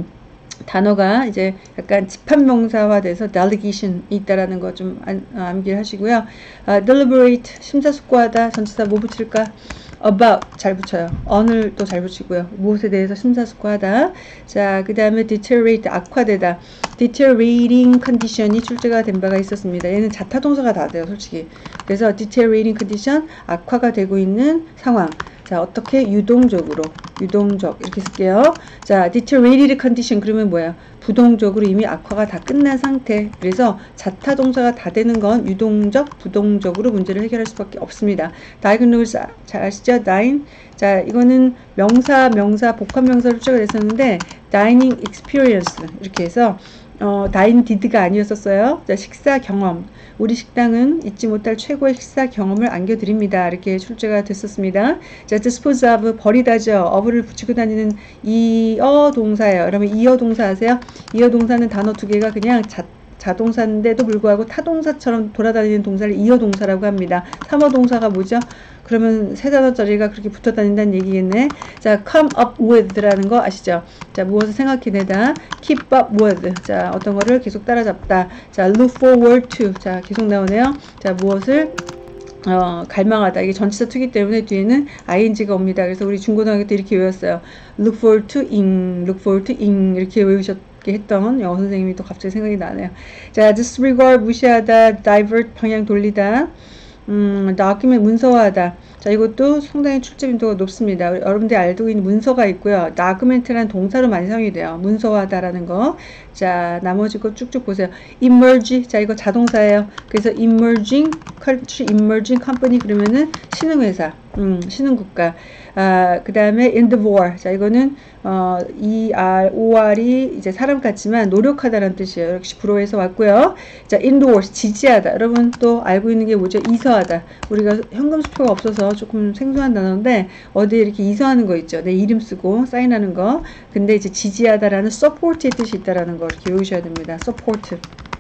단어가 이제 약간 집합명사화 돼서 delegation 이 있다라는 거 좀 암기를 하시고요. 아, deliberate, 심사숙고하다, 전치사 뭐 붙일까? about 잘 붙여요. on을 또 잘 붙이고요. 무엇에 대해서 심사숙고하다. 자, 그 다음에 deteriorate, 악화되다. deteriorating condition이 출제가 된 바가 있었습니다. 얘는 자타동사가 다 돼요, 솔직히. 그래서 deteriorating condition, 악화가 되고 있는 상황. 자, 어떻게? 유동적으로, 유동적 이렇게 쓸게요. 자, deteriorated condition 그러면 뭐예요? 부동적으로 이미 악화가 다 끝난 상태. 그래서 자타동사가 다 되는 건 유동적, 부동적으로 문제를 해결할 수밖에 없습니다. diagnose 잘 아시죠? dine. 자, 이거는 명사, 명사, 복합명사로 출제가 됐었는데 dining experience 이렇게 해서 어, dine did가 아니었었어요. 자, 식사 경험. 우리 식당은 잊지 못할 최고의 식사 경험을 안겨드립니다. 이렇게 출제가 됐었습니다. 자, dispose of, 버리다죠. of를 붙이고 다니는 이어 동사예요. 그러면 이어 동사 아세요? 이어 동사는 단어 두 개가 그냥 자, 자동사인데도 불구하고 타동사처럼 돌아다니는 동사를 이어 동사라고 합니다. 삼어 동사가 뭐죠? 그러면 세 단어짜리가 그렇게 붙어 다닌다는 얘기겠네. 자, come up with라는 거 아시죠? 자, 무엇을 생각해내다. keep up with. 자, 어떤 거를 계속 따라잡다. 자, look forward to. 자, 계속 나오네요. 자, 무엇을 어, 갈망하다. 이게 전치사 투기 때문에 뒤에는 아이엔지가 옵니다. 그래서 우리 중고등학교 때 이렇게 외웠어요. look forward to ing, look forward to ing 이렇게 외우셨 했던 영어 선생님이 또 갑자기 생각이 나네요. 자, disregard 무시하다, divert 방향 돌리다, 음, document 문서화하다. 자, 이것도 상당히 출제 빈도가 높습니다. 여러분들이 알고 있는 문서가 있고요. document라는 동사로 많이 사용이 돼요. 문서화하다라는 거. 자, 나머지 거 쭉쭉 보세요. emerge. 자, 이거 자동사예요. 그래서 emerging country, emerging company 그러면은 신흥회사, 음, 신흥국가. 아, 그 다음에 endeavor. 자, 이거는 어, E-R, O-R이 이제 사람 같지만 노력하다라는 뜻이에요. 역시 불어에서 왔고요. 자, endorse, 지지하다. 여러분 또 알고 있는 게 뭐죠? 이서하다. 우리가 현금 수표가 없어서 조금 생소한 단어인데 어디에 이렇게 이서하는 거 있죠? 내 이름 쓰고 사인하는 거. 근데 이제 지지하다라는 support의 뜻이 있다라는 거 이렇게 외우셔야 됩니다. support.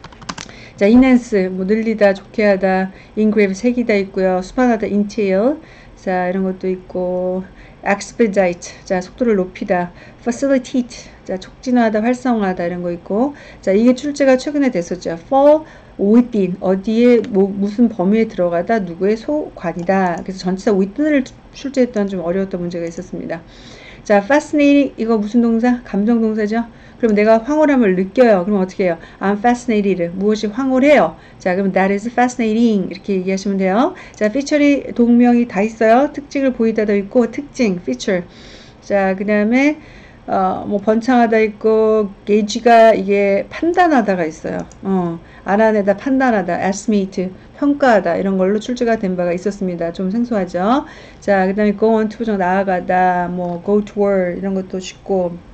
자, enhance, 뭐 늘리다, 좋게 하다, engrave, 새기다 있고요. 수반하다, entail. 자, 이런 것도 있고, expedite, 자, 속도를 높이다, facilitate, 자, 촉진하다, 활성화하다, 이런 거 있고, 자, 이게 출제가 최근에 됐었죠. fall within, 어디에, 뭐, 무슨 범위에 들어가다, 누구의 소관이다. 그래서 전치사 within을 출제했던 좀 어려웠던 문제가 있었습니다. 자, fascinating, 이거 무슨 동사? 감정 동사죠? 그럼 내가 황홀함을 느껴요. 그럼 어떻게 해요? I'm fascinated. 무엇이 황홀해요? 자, 그럼 that is fascinating. 이렇게 얘기하시면 돼요. 자, feature이 동명이 다 있어요. 특징을 보이다도 있고, 특징, feature. 자, 그 다음에, 어, 뭐, 번창하다 있고, gauge가 이게 판단하다가 있어요. 어, 알아내다, 판단하다, estimate, 평가하다, 이런 걸로 출제가 된 바가 있었습니다. 좀 생소하죠? 자, 그 다음에 go on to, 나아가다, 뭐, go toward, 이런 것도 쉽고,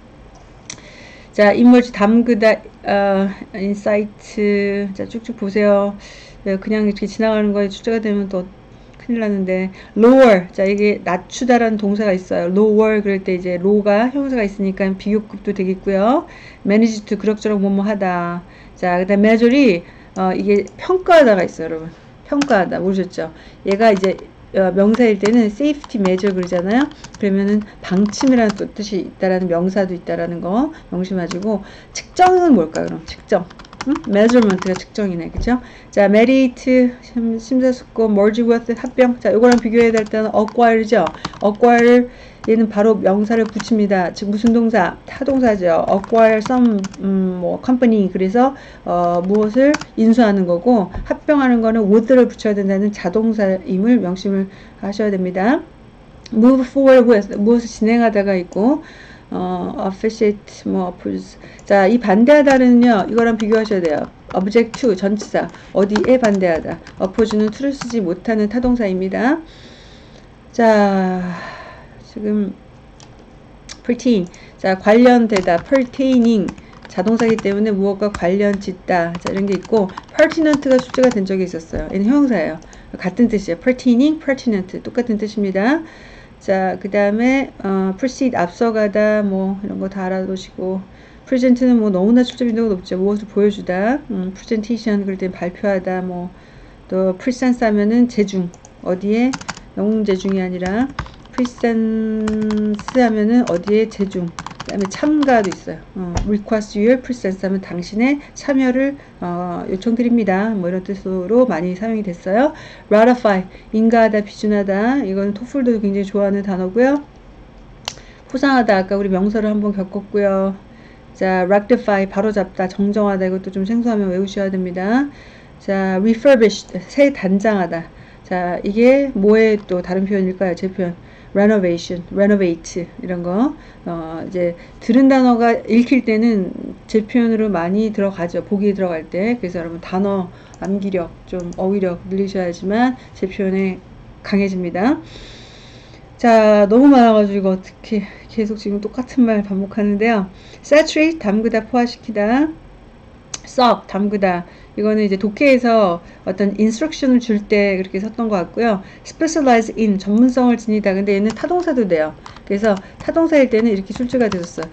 자, emerge, 담그다, 어, insight, 자, 쭉쭉 보세요. 그냥 이렇게 지나가는 거에 출제가 되면 또 큰일 나는데, lower, 자, 이게 낮추다라는 동사가 있어요. lower, 그럴 때 이제 low가 형사가 있으니까 비교급도 되겠고요. manage to, 그럭저럭 뭐뭐 하다. 자, 그 다음 measure이, 어, 이게 평가하다가 있어요, 여러분. 평가하다, 모르셨죠? 얘가 이제, 어, 명사일 때는 safety measure 그러잖아요. 그러면은 방침이라는 또 뜻이 있다라는 명사도 있다라는 거 명심하시고, 측정은 뭘까요? 그럼 측정. 응? measurement가 측정이네, 그죠? 자, merit, 심사숙고, merge with, 합병. 자, 요거랑 비교해야 될 때는 acquire죠. acquire, 얘는 바로 명사를 붙입니다. 즉 무슨 동사? 타동사죠. acquire some 음, 뭐 company. 그래서 어, 무엇을 인수하는 거고, 합병하는 거는 with를 붙여야 된다는 자동사임을 명심을 하셔야 됩니다. move forward with, 무엇을 진행하다가 있고, 어, officiate, 뭐, oppose. 자, 이 반대하다는요, 이거랑 비교하셔야 돼요. object to, 전치사. 어디에 반대하다. oppose는 to를 쓰지 못하는 타동사입니다. 자, 지금, pertain. 자, 관련되다. pertaining. 자동사이기 때문에 무엇과 관련 짓다. 자, 이런 게 있고, pertinent가 출제가 된 적이 있었어요. 얘는 형용사예요. 같은 뜻이에요. pertaining, pertinent. 똑같은 뜻입니다. 자, 그 다음에 어, proceed 앞서가다 뭐 이런 거 다 알아두시고, present는 뭐 너무나 출제 빈도가 높죠. 무엇을 보여주다. 음, presentation 그럴 때 발표하다. 뭐 또 presence 하면은 재중. 어디에 영웅 재중이 아니라 presence 하면은 어디에 재중. 그다음에 참가도 있어요. 어, request your presence 하면 당신의 참여를 어, 요청드립니다. 뭐 이런 뜻으로 많이 사용이 됐어요. ratify 인가하다, 비준하다. 이건 토플도 굉장히 좋아하는 단어고요. 포상하다 아까 우리 명사를 한번 겪었고요. 자, rectify 바로잡다, 정정하다. 이것도 좀 생소하면 외우셔야 됩니다. 자, refurbished 새 단장하다. 자, 이게 뭐의 또 다른 표현일까요? 제 표현. renovation, renovate 이런 거 어, 이제 들은 단어가 읽힐 때는 제 표현으로 많이 들어가죠. 보기에 들어갈 때. 그래서 여러분 단어 암기력 좀 어휘력 늘리셔야지만 제 표현에 강해집니다. 자, 너무 많아가지고 어떻게 계속 지금 똑같은 말 반복하는데요. saturate 담그다, 포화시키다. 썩 담그다. 이거는 이제 독해에서 어떤 인스트럭션을 줄 때 그렇게 썼던 것 같고요. specialize in 전문성을 지니다. 근데 얘는 타동사도 돼요. 그래서 타동사일 때는 이렇게 출제가 됐었어요.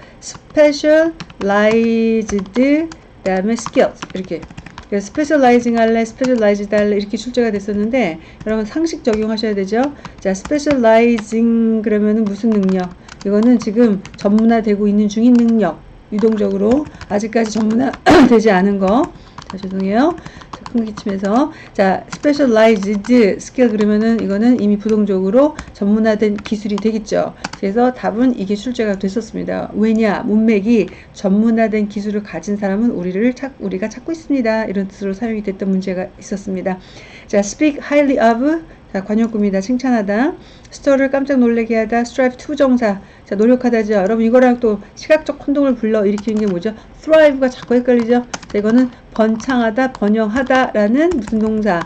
specialized 그다음에 skills 이렇게. 그래서 specializing 할래, specialized 할래 이렇게 출제가 됐었는데 여러분 상식 적용하셔야 되죠. 자, specializing 그러면은 무슨 능력? 이거는 지금 전문화되고 있는 중인 능력. 유동적으로 아직까지 전문화 되지 않은 거. 자, 죄송해요. 자, 큰 기침해서. 자, specialized skill 그러면은 이거는 이미 부동적으로 전문화된 기술이 되겠죠. 그래서 답은 이게 출제가 됐었습니다. 왜냐? 문맥이 전문화된 기술을 가진 사람은 우리를 찾, 우리가 찾고 있습니다. 이런 뜻으로 사용이 됐던 문제가 있었습니다. 자, speak highly of. 자, 관용구입니다. 칭찬하다. 스토를 깜짝 놀래게 하다. strive 투부정사. 자, 노력하다죠. 여러분 이거랑 또 시각적 혼동을 불러 일으키는 게 뭐죠? thrive가 자꾸 헷갈리죠. 자, 이거는 번창하다, 번영하다 라는 무슨 동사?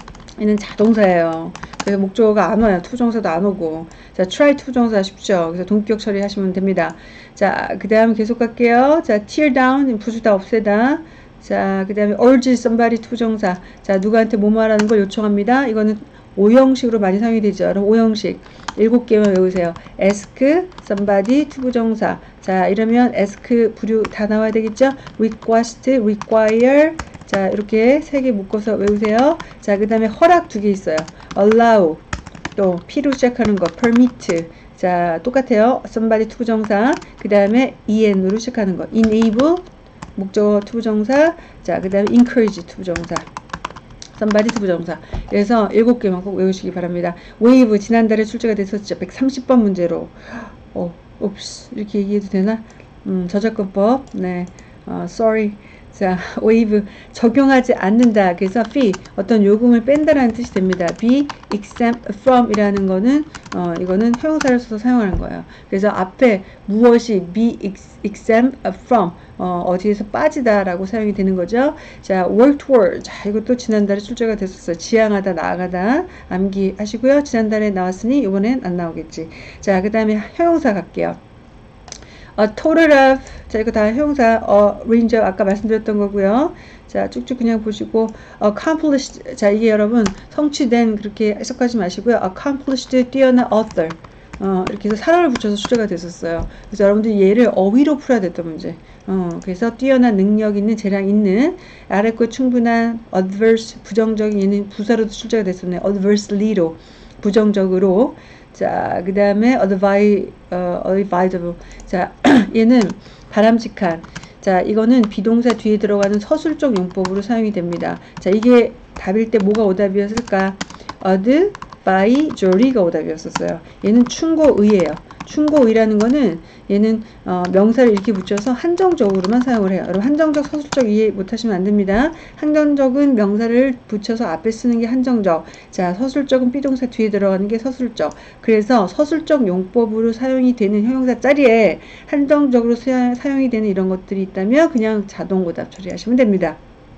얘는 자동사예요. 그래서 목적어가 안 와요. 투부정사도 안 오고. 자, try 투부정사 쉽죠. 그래서 동격 처리하시면 됩니다. 자, 그 다음 계속 갈게요. 자, tear down 부수다, 없애다. 자, 그 다음에 urge somebody 투부정사. 자, 누구한테 뭐 말하는 걸 요청합니다. 이거는 오형식으로 많이 사용이 되죠. 여러분 오형식 일곱 개만 외우세요. ask somebody 투부정사. 자, 이러면 ask 부류 다 나와야 되겠죠. request, require. 자, 이렇게 세 개 묶어서 외우세요. 자, 그 다음에 허락 두 개 있어요. allow 또 P로 시작하는 거 permit. 자, 똑같아요. somebody 투부정사. 그 다음에 en으로 시작하는 거 enable 목적어 투부정사. 자, 그 다음에 encourage 투부정사. somebody 투부정사. 그래서 일곱 개만 꼭 외우시기 바랍니다. 웨이브 지난달에 출제가 됐었죠. 백삼십 번 문제로. 어, 옵스 이렇게 얘기해도 되나? 음, 저작권법. 네. 어, sorry. 자, 웨이브 적용하지 않는다. 그래서 fee 어떤 요금을 뺀다라는 뜻이 됩니다. be exempt from 이라는 거는 어, 이거는 형용사를 써서 사용하는 거예요. 그래서 앞에 무엇이 be exempt from 어, 어디에서 빠지다 라고 사용이 되는 거죠. 자, work toward. 자, 이것도 지난달에 출제가 됐었어요. 지향하다, 나아가다. 암기하시고요. 지난달에 나왔으니 이번엔 안 나오겠지. 자, 그 다음에 형용사 갈게요. A total of. 자, 이거 다 형용사 어, range 아까 말씀드렸던 거고요. 자, 쭉쭉 그냥 보시고 accomplished. 자, 이게 여러분 성취된 그렇게 해석하지 마시고요. accomplished 뛰어난 author. 어, 이렇게 해서 사람을 붙여서 출제가 됐었어요. 그래서 여러분들이 얘를 어휘로 풀어야 됐던 문제. 어, 그래서 뛰어난 능력 있는, 재량 있는, 아래 거 충분한, adverse, 부정적인, 얘는 부사로도 출제가 됐었네요. adversely로, 부정적으로. 자, 그 다음에 advi, 어, advisable. 자, 얘는 바람직한. 자, 이거는 비동사 뒤에 들어가는 서술적 용법으로 사용이 됩니다. 자, 이게 답일 때 뭐가 오답이었을까? advisory가 오답이었었어요. 얘는 충고의예요. 충고의라는 거는 얘는 어, 명사를 이렇게 붙여서 한정적으로만 사용을 해요. 여러분 한정적, 서술적 이해 못하시면 안 됩니다. 한정적은 명사를 붙여서 앞에 쓰는 게 한정적. 자, 서술적은 비동사 뒤에 들어가는 게 서술적. 그래서 서술적 용법으로 사용이 되는 형용사 자리에 한정적으로 사, 사용이 되는 이런 것들이 있다면 그냥 자동 오답 처리하시면 됩니다.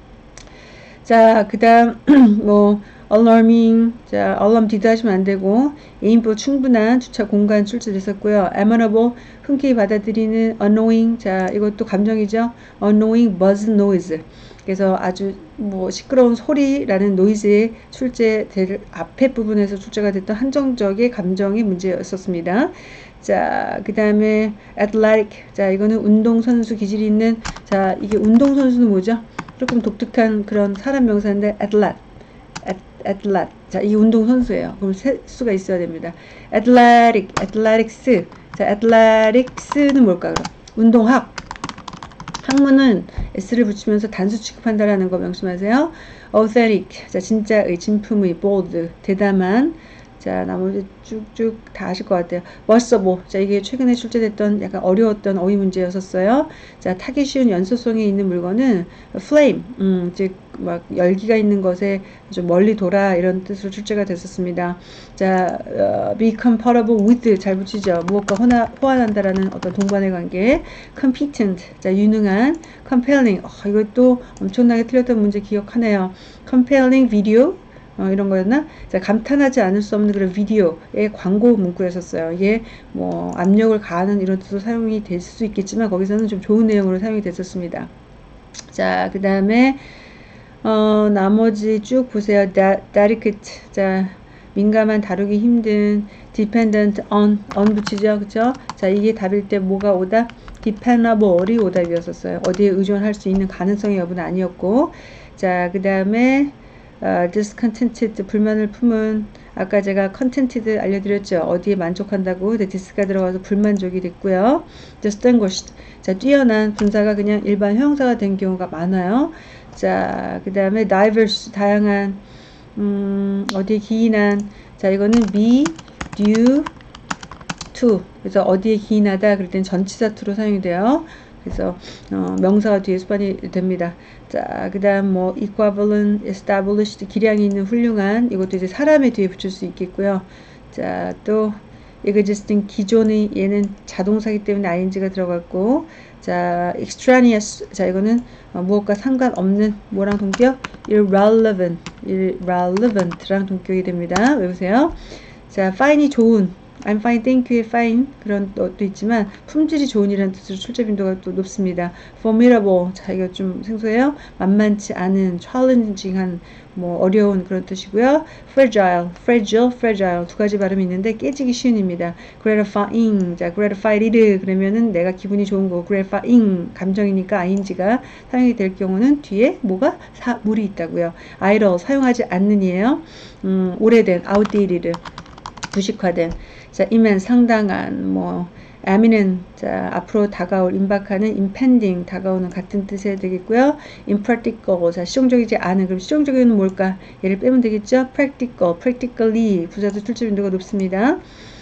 자, 그 다음 뭐 alarming, 자, alarm 디드 하시면 안 되고, aimful 충분한 주차 공간 출제됐었고요. amenable, 흔쾌히 받아들이는, annoying, 자, 이것도 감정이죠. annoying buzz noise. 그래서 아주 뭐 시끄러운 소리라는 노이즈의 출제될 앞에 부분에서 출제가 됐던 한정적의 감정의 문제였었습니다. 자, 그 다음에 athletic. 자, 이거는 운동선수 기질이 있는, 자, 이게 운동선수는 뭐죠? 조금 독특한 그런 사람 명사인데 athlete. athlete. 자, 이 운동선수예요. 그럼 세 수가 있어야 됩니다. athletic, athletics. 자, athletics는 뭘까, 그럼? 운동학. 학문은 s를 붙이면서 단수 취급한다라는 거 명심하세요. authentic. 자, 진짜의, 진품의, bold. 대담한. 자, 나머지 쭉쭉 다 아실 것 같아요. workable. 자, 이게 최근에 출제됐던 약간 어려웠던 어휘 문제였었어요. 자, 타기 쉬운 연소성이 있는 물건은 flame. 음, 즉, 막 열기가 있는 것에 좀 멀리 돌아, 이런 뜻으로 출제가 됐었습니다. 자, uh, be compatible with. 잘 붙이죠. 무엇과 호나, 호환한다라는 어떤 동반의 관계. competent. 자, 유능한. compelling. 어, 이것도 엄청나게 틀렸던 문제 기억하네요. compelling video. 어, 이런 거였나? 자, 감탄하지 않을 수 없는 그런 비디오의 광고 문구였었어요. 이게 뭐 압력을 가하는 이런 뜻으로 사용이 될 수 있겠지만 거기서는 좀 좋은 내용으로 사용이 됐었습니다. 자, 그 다음에 어, 나머지 쭉 보세요. delicate. 자, 민감한, 다루기 힘든. dependent on. on 붙이죠. 그쵸? 자, 이게 답일 때 뭐가 오다? dependable이 오답이었었어요. 어디에 의존할 수 있는 가능성의 여부는 아니었고. 자, 그 다음에 Uh, discontented, 불만을 품은. 아까 제가 contented 알려드렸죠. 어디에 만족한다고. 근데 dis가 들어가서 불만족이 됐고요. distinguished. 자, 뛰어난. 분사가 그냥 일반 형용사가 된 경우가 많아요. 자, 그 다음에 diverse, 다양한. 음, 어디에 기인한. 자, 이거는 be due to. 그래서 어디에 기인하다 그럴 땐 전치사 to로 사용이 돼요. 그래서 어, 명사가 뒤에 수반이 됩니다. 자, 그 다음 뭐 equivalent, established, 기량이 있는, 훌륭한. 이것도 이제 사람의 뒤에 붙일 수 있겠고요. 자, 또 existing, 기존의, 얘는 자동사기 때문에 ing가 들어갔고. 자, extraneous. 자, 이거는 어, 무엇과 상관없는, 뭐랑 동격? irrelevant, irrelevant랑 동격이 됩니다. 외우세요. 자, fine이 좋은. I'm fine, thank you, fine. 그런 것도 있지만 품질이 좋은이라는 뜻으로 출제 빈도가 또 높습니다. formidable. 자, 이거 좀 생소해요. 만만치 않은, challenging한, 뭐 어려운 그런 뜻이고요. fragile, fragile, fragile 두 가지 발음이 있는데 깨지기 쉬운입니다. gratifying. 자, gratified 그러면은 내가 기분이 좋은 거. gratifying 감정이니까 ing가 사용이 될 경우는 뒤에 뭐가 사, 물이 있다고요. idle 사용하지 않는이에요. 음, 오래된, outdated 부식화된. 자, immense 상당한, 뭐 eminent. 자, 앞으로 다가올, 임박하는, impending 다가오는 같은 뜻이 되겠고요. impractical. 자, 실용적이지 않은. 그럼 실용적인 뭘까? 얘를 빼면 되겠죠. practical, practically 부사도 출제 빈도가 높습니다.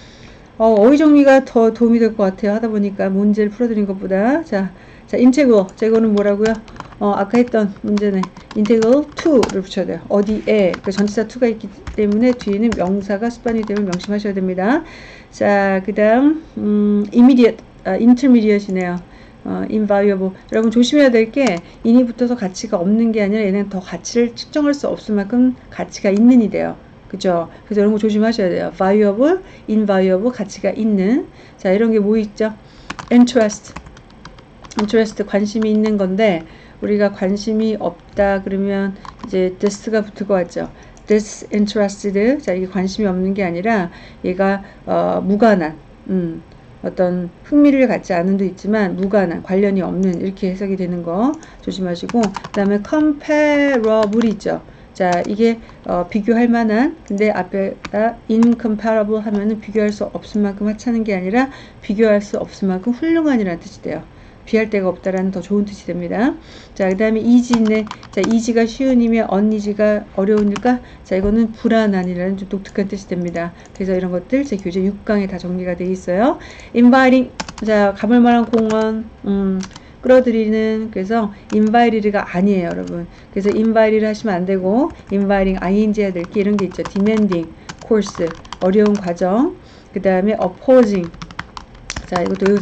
어, 어휘 정리가 더 도움이 될 것 같아요. 하다 보니까 문제를 풀어드린 것보다. 자, 자, integral. 자, 이거는 뭐라고요? 어, 아까 했던 문제네. integral to를 붙여야 돼요. 어디에. 그 전치사 to가 있기 때문에 뒤에는 명사가 수반이 되면 명심하셔야 됩니다. 자, 그 다음, 음, immediate, 아, intermediate이네요. 어, invaluable. 여러분 조심해야 될 게, 인이 붙어서 가치가 없는 게 아니라 얘는 더 가치를 측정할 수 없을 만큼 가치가 있는 이 돼요. 그죠? 그래서 이런 거 조심하셔야 돼요. valuable, invaluable, 가치가 있는. 자, 이런 게 뭐 있죠? interest. interest, 관심이 있는 건데, 우리가 관심이 없다 그러면 이제 this가 붙을 것 같죠. disinterested. 자, 이게 관심이 없는 게 아니라 얘가 어, 무관한, 음, 어떤 흥미를 갖지 않은도 있지만 무관한, 관련이 없는, 이렇게 해석이 되는 거 조심하시고. 그 다음에 comparable 있죠. 자, 이게 어, 비교할 만한. 근데 앞에다 incomparable 하면은 비교할 수 없을 만큼 하찮은 게 아니라 비교할 수 없을 만큼 훌륭한이라는 뜻이 돼요. 비할 데가 없다라는 더 좋은 뜻이 됩니다. 자, 그 다음에 easy네. 자, easy가 쉬운이면 uneasy가 어려운일까? 자, 이거는 불안한이라는 좀 독특한 뜻이 됩니다. 그래서 이런 것들 제 교재 육 강에 다 정리가 되어 있어요. inviting. 자, 가볼 만한 공원. 음, 끌어들이는. 그래서 invited가 아니에요, 여러분. 그래서 invited 하시면 안 되고 inviting ing 해야 될 게 이런 게 있죠. demanding course. 어려운 과정. 그 다음에 opposing. 자, 이것도 외우세요.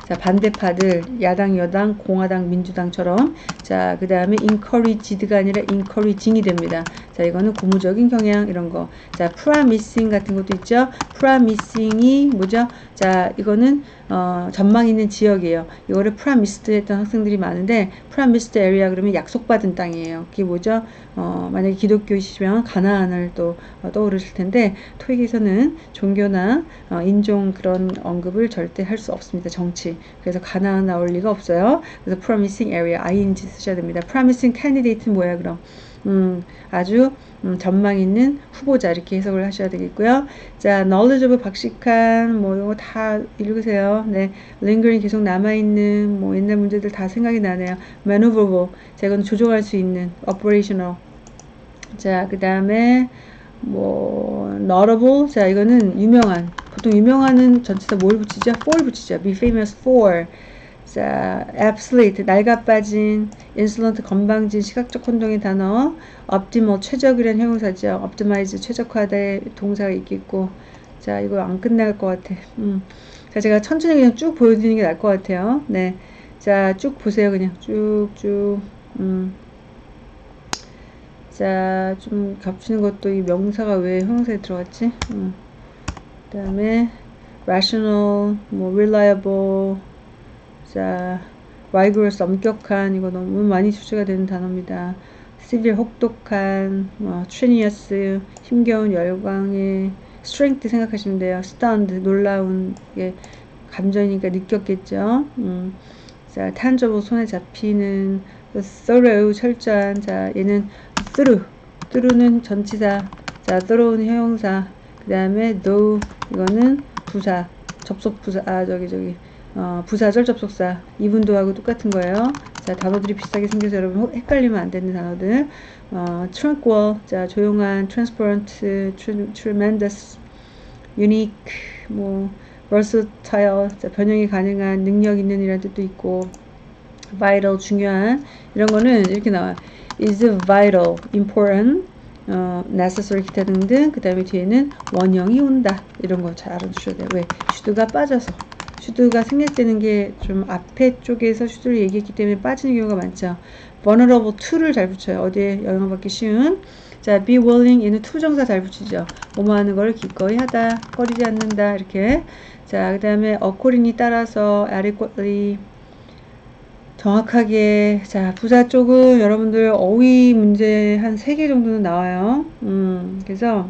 자, 반대파들, 야당, 여당, 공화당, 민주당처럼. 자, 그 다음에 encouraged가 아니라 encouraging이 됩니다. 자, 이거는 고무적인 경향, 이런 거. 자, promising 같은 것도 있죠. promising이 뭐죠? 자, 이거는, 어, 전망 있는 지역이에요. 이거를 promised 했던 학생들이 많은데, promised area 그러면 약속받은 땅이에요. 그게 뭐죠? 어, 만약에 기독교이시면 가나안을 또 어, 떠오르실 텐데, 토익에서는 종교나 어, 인종 그런 언급을 절대 할 수 없습니다. 정치. 그래서 가나안 나올 리가 없어요. 그래서 promising area, ing 쓰셔야 됩니다. promising candidate는 뭐야, 그럼? 음, 아주 음, 전망 있는 후보자 이렇게 해석을 하셔야 되겠고요. 자, knowledgeable 박식한 뭐 이거 다 읽으세요. 네, lingering 계속 남아있는 뭐 옛날 문제들 다 생각이 나네요. maneuverable, 자 이건 조종할 수 있는 operational. 자, 그 다음에 뭐 notable, 자 이거는 유명한, 보통 유명한은 전체다 뭘 붙이죠? for 붙이죠. be famous for. 자, absolute, 낡아빠진, insolent, 건방진, 시각적 혼동의 단어, optimal, 최적이라는 형용사죠. optimize, 최적화된 동사가 있겠고. 자, 이거 안 끝날 것 같아. 음. 자, 제가 천천히 그냥 쭉 보여드리는 게 나을 것 같아요. 네. 자, 쭉 보세요. 그냥 쭉쭉. 음. 자, 좀 겹치는 것도 이 명사가 왜 형용사에 들어갔지? 음. 그 다음에 rational, 뭐 reliable, 자, rigorous, 엄격한, 이거 너무 많이 출제가 되는 단어입니다. severe, 혹독한, 뭐, strenuous, 힘겨운, 열광의, strength 생각하시면 돼요. stunned, 놀라운, 게 감정이니까 느꼈겠죠. 음. 자, tangible, 손에 잡히는, thorough, 철저한, 자, 얘는 through, through는 전치사, 자, thorough는 형용사, 그 다음에 though, 이거는 부사, 접속 부사, 아, 저기, 저기, 어, 부사절 접속사, 이분도하고 똑같은 거예요. 자, 단어들이 비슷하게 생겨서 여러분 헷갈리면 안 되는 단어들. 어, tranquil, 자, 조용한, transparent, tremendous, unique, 뭐, versatile, 자, 변형이 가능한, 능력 있는 이라는 뜻도 있고, vital, 중요한, 이런 거는 이렇게 나와요. is vital, important, 어, necessary, 기타 등등. 그 다음에 뒤에는 원형이 온다. 이런 거 잘 알아두셔야 돼요. 왜? 슈드가 빠져서. 슈드가 생략되는 게 좀 앞에 쪽에서 슈드를 얘기했기 때문에 빠지는 경우가 많죠. vulnerable to를 잘 붙여요. 어디에 영향받기 쉬운. 자, be willing, 얘는 to 정사 잘 붙이죠. 뭐뭐 하는 걸 기꺼이 하다, 꺼리지 않는다, 이렇게. 자, 그 다음에 accordingly 따라서, adequately, 정확하게. 자, 부사 쪽은 여러분들 어휘 문제 한 세 개 정도는 나와요. 음, 그래서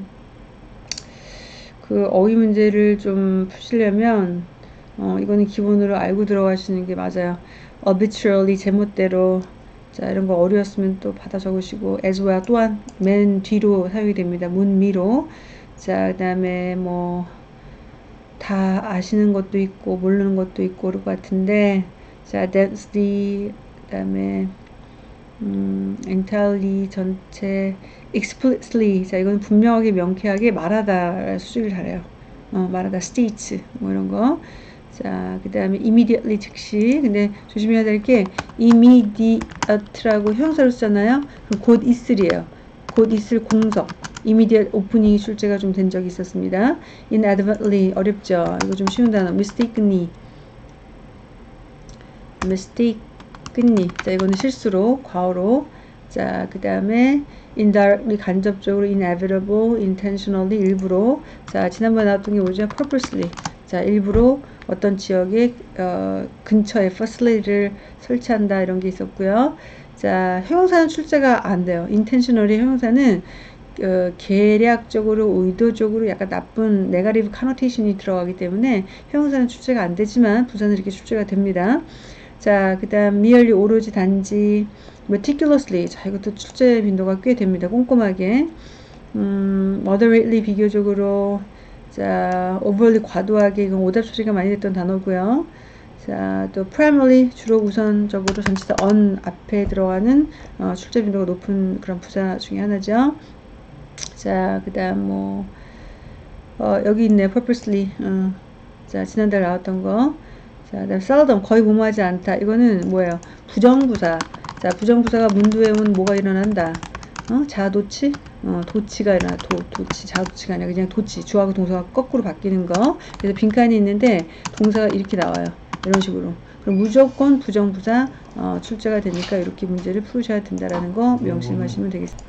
그 어휘 문제를 좀 푸시려면 어, 이거는 기본으로 알고 들어가시는 게 맞아요. arbitrarily, 제멋대로. 자, 이런 거 어려웠으면 또 받아 적으시고, as well, 또한 맨 뒤로 사용이 됩니다. 문미로. 자, 그 다음에 뭐 다 아시는 것도 있고 모르는 것도 있고 그럴 것 같은데, 자, densely, 그 다음에 음, entirely, 전체, explicitly, 자, 이건 분명하게 명쾌하게 말하다 수식을 잘해요. 어, 말하다, states, 뭐 이런 거. 자, 그 다음에 immediately, 즉시. 근데 조심해야 될 게 immediate라고 형용사로 쓰잖아요. 그럼 곧 있으리에요. 곧 있을 공석. immediate opening이 출제가 좀 된 적이 있었습니다. inadvertently, 어렵죠. 이거 좀 쉬운 단어. mistakenly, mistakenly. 자, 이거는 실수로, 과어로. 자, 그 다음에 indirectly, 간접적으로, inevitable, intentionally, 일부러. 자, 지난번에 나왔던 게 뭐죠? purposely. 자, 일부러 어떤 지역의 어, 근처에 facility를 설치한다, 이런 게 있었고요. 자, 형용사는 출제가 안 돼요. intentionally 형용사는 어, 계략적으로, 의도적으로 약간 나쁜 네가티브 카노테이션이 들어가기 때문에 형용사는 출제가 안 되지만 부사는 이렇게 출제가 됩니다. 자, 그 다음 merely, 오로지, 단지, meticulously. 자, 이것도 출제 빈도가 꽤 됩니다. 꼼꼼하게. 음, moderately, 비교적으로. 자, overly, 과도하게. 이건 오답 처리가 많이 됐던 단어고요. 자, 또 primarily, 주로 우선적으로, 전치사 on 앞에 들어가는 어, 출제 빈도가 높은 그런 부사 중에 하나죠. 자, 그 다음 뭐 어, 여기 있네. purposely. 어. 자, 지난달 나왔던 거. 자, 그다음 seldom, 거의 무모하지 않다. 이거는 뭐예요? 부정부사. 자, 부정부사가 문두에 오면 뭐가 일어난다? 어? 자도치? 어, 도치가 일어나. 도, 도치, 자도치가 아니라 그냥 도치. 주하고 동사가 거꾸로 바뀌는 거. 그래서 빈칸이 있는데 동사가 이렇게 나와요. 이런 식으로. 그럼 무조건 부정부사 어, 출제가 되니까 이렇게 문제를 풀으셔야 된다라는 거 명심하시면 되겠습니다.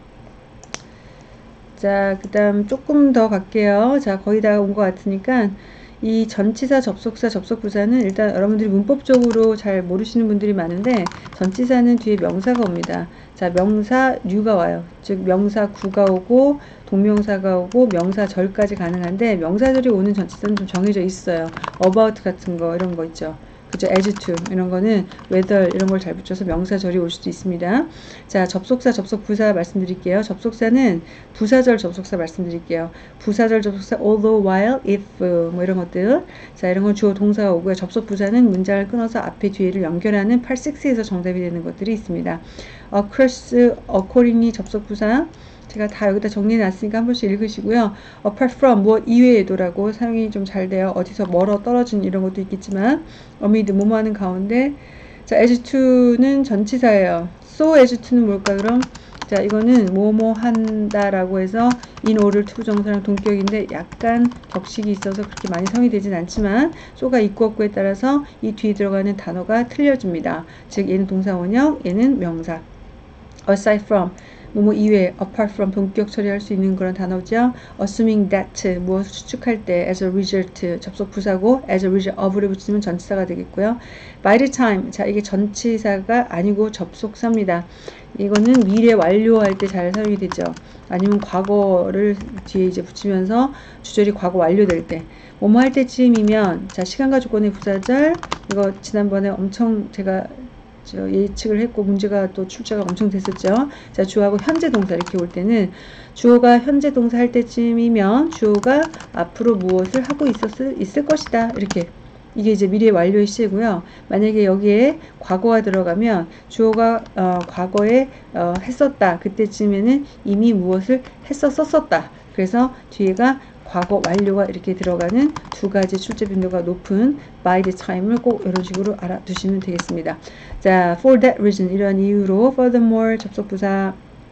자, 그 다음 조금 더 갈게요. 자, 거의 다 온 것 같으니까 이 전치사, 접속사, 접속부사는 일단 여러분들이 문법적으로 잘 모르시는 분들이 많은데 전치사는 뒤에 명사가 옵니다. 자, 명사류가 와요. 즉 명사구가 오고 동명사가 오고 명사절까지 가능한데 명사절이 오는 전치사는 좀 정해져 있어요. about 같은 거 이런 거 있죠. 그죠? as to 이런 거는 whether 이런 걸 잘 붙여서 명사절이 올 수도 있습니다. 자, 접속사, 접속부사 말씀드릴게요. 접속사는 부사절 접속사 말씀드릴게요. 부사절 접속사 although, while, if 뭐 이런 것들. 자, 이런 건 주어 동사가 오고요. 접속부사는 문장을 끊어서 앞에 뒤에를 연결하는 part 육에서 정답이 되는 것들이 있습니다. across, accordingly 접속부사 제가 다 여기다 정리해 놨으니까 한 번씩 읽으시고요. apart from 무엇 이외에도라고 사용이 좀 잘 돼요. 어디서 멀어 떨어진 이런 것도 있겠지만 amid 뭐뭐 하는 가운데. 자, as to는 전치사예요. so as to는 뭘까 그럼? 자, 이거는 뭐뭐 한다라고 해서 in order to 정사랑 동격인데 약간 격식이 있어서 그렇게 많이 성이 되진 않지만 so가 있고 없고에 따라서 이 뒤에 들어가는 단어가 틀려집니다. 즉 얘는 동사 원형, 얘는 명사. aside from 뭐뭐 이외, apart from 동격 처리할 수 있는 그런 단어죠. assuming that 무엇을 추측할 때 as a result 접속 부사고 as a result of를 붙이면 전치사가 되겠고요. by the time 자 이게 전치사가 아니고 접속사입니다. 이거는 미래 완료할 때 잘 사용이 되죠. 아니면 과거를 뒤에 이제 붙이면서 주절이 과거 완료될 때 뭐뭐 할 때쯤이면 자 시간과 조건의 부사절 이거 지난번에 엄청 제가 저 예측을 했고 문제가 또 출제가 엄청 됐었죠. 자, 주어하고 현재 동사 이렇게 올 때는 주어가 현재 동사 할 때쯤이면 주어가 앞으로 무엇을 하고 있었을 있을 것이다. 이렇게 이게 이제 미래 완료의 시제고요. 만약에 여기에 과거가 들어가면 주어가 어, 과거에 어, 했었다. 그때쯤에는 이미 무엇을 했었었다. 그래서 뒤에가 과거 완료가 이렇게 들어가는 두 가지 출제 빈도가 높은 by the time을 꼭 이런 식으로 알아두시면 되겠습니다. 자, for that reason 이런 이유로 furthermore 접속부사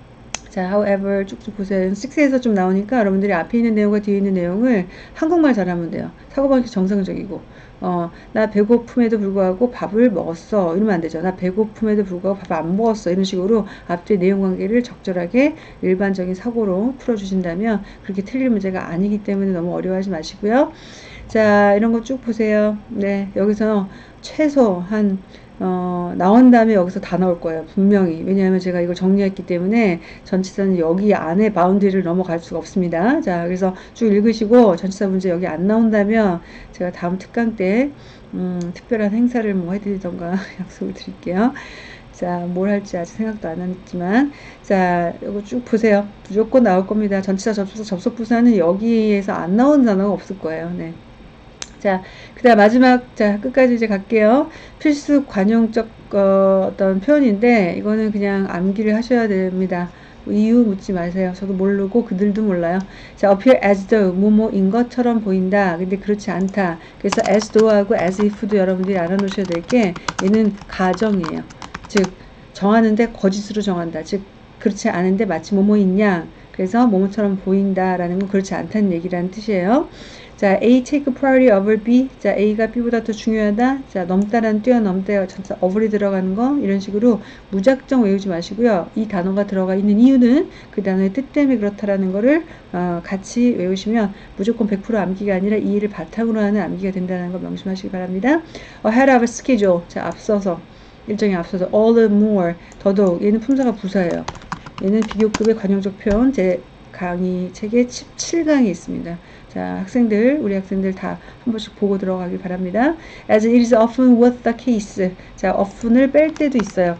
자, however 쭉쭉 보세요. 육에서 좀 나오니까 여러분들이 앞에 있는 내용과 뒤에 있는 내용을 한국말 잘하면 돼요. 사고방식 정상적이고 어, 나 배고픔에도 불구하고 밥을 먹었어. 이러면 안 되죠. 나 배고픔에도 불구하고 밥 안 먹었어. 이런 식으로 앞뒤 내용 관계를 적절하게 일반적인 사고로 풀어주신다면 그렇게 틀릴 문제가 아니기 때문에 너무 어려워하지 마시고요. 자, 이런 거 쭉 보세요. 네, 여기서 최소 한 어, 나온 다음에 여기서 다 나올 거예요. 분명히. 왜냐하면 제가 이걸 정리했기 때문에 전치사는 여기 안에 바운드리를 넘어갈 수가 없습니다. 자, 그래서 쭉 읽으시고 전치사 문제 여기 안 나온다면 제가 다음 특강 때 음, 특별한 행사를 뭐 해드리던가 약속을 드릴게요. 자, 뭘 할지 아직 생각도 안 했지만 자, 이거 쭉 보세요. 무조건 나올 겁니다. 전치사, 접속사, 접속부사는 여기에서 안 나오는 단어가 없을 거예요. 네. 자, 그 다음 마지막, 자, 끝까지 이제 갈게요. 필수 관용적, 어, 어떤 표현인데, 이거는 그냥 암기를 하셔야 됩니다. 이유 묻지 마세요. 저도 모르고 그들도 몰라요. 자, appear as though, 뭐뭐인 것처럼 보인다. 근데 그렇지 않다. 그래서 as though하고 as if도 여러분들이 알아놓으셔야 될 게, 얘는 가정이에요. 즉, 정하는데 거짓으로 정한다. 즉, 그렇지 않은데 마치 뭐뭐있냐. 그래서 뭐뭐처럼 보인다라는 건 그렇지 않다는 얘기라는 뜻이에요. 자, A take priority over B. 자, A가 B보다 더 중요하다. 자, 넘다란 뛰어넘다. 전사 over이 들어가는 거 이런 식으로 무작정 외우지 마시고요. 이 단어가 들어가 있는 이유는 그 단어의 뜻 때문에 그렇다라는 거를 어, 같이 외우시면 무조건 백 퍼센트 암기가 아니라 이해를 바탕으로 하는 암기가 된다는 거 명심하시기 바랍니다. ahead of schedule. 자, 앞서서 일정에 앞서서 all the more 더더욱 얘는 품사가 부사예요. 얘는 비교급의 관용적 표현 제 강의 책에 십칠 강이 있습니다. 자, 학생들, 우리 학생들 다 한 번씩 보고 들어가길 바랍니다. As it is often with the case. 자, often을 뺄 때도 있어요.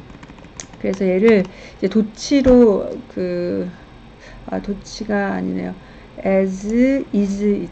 그래서 얘를 이제 도치로 그, 아, 도치가 아니네요. As is it.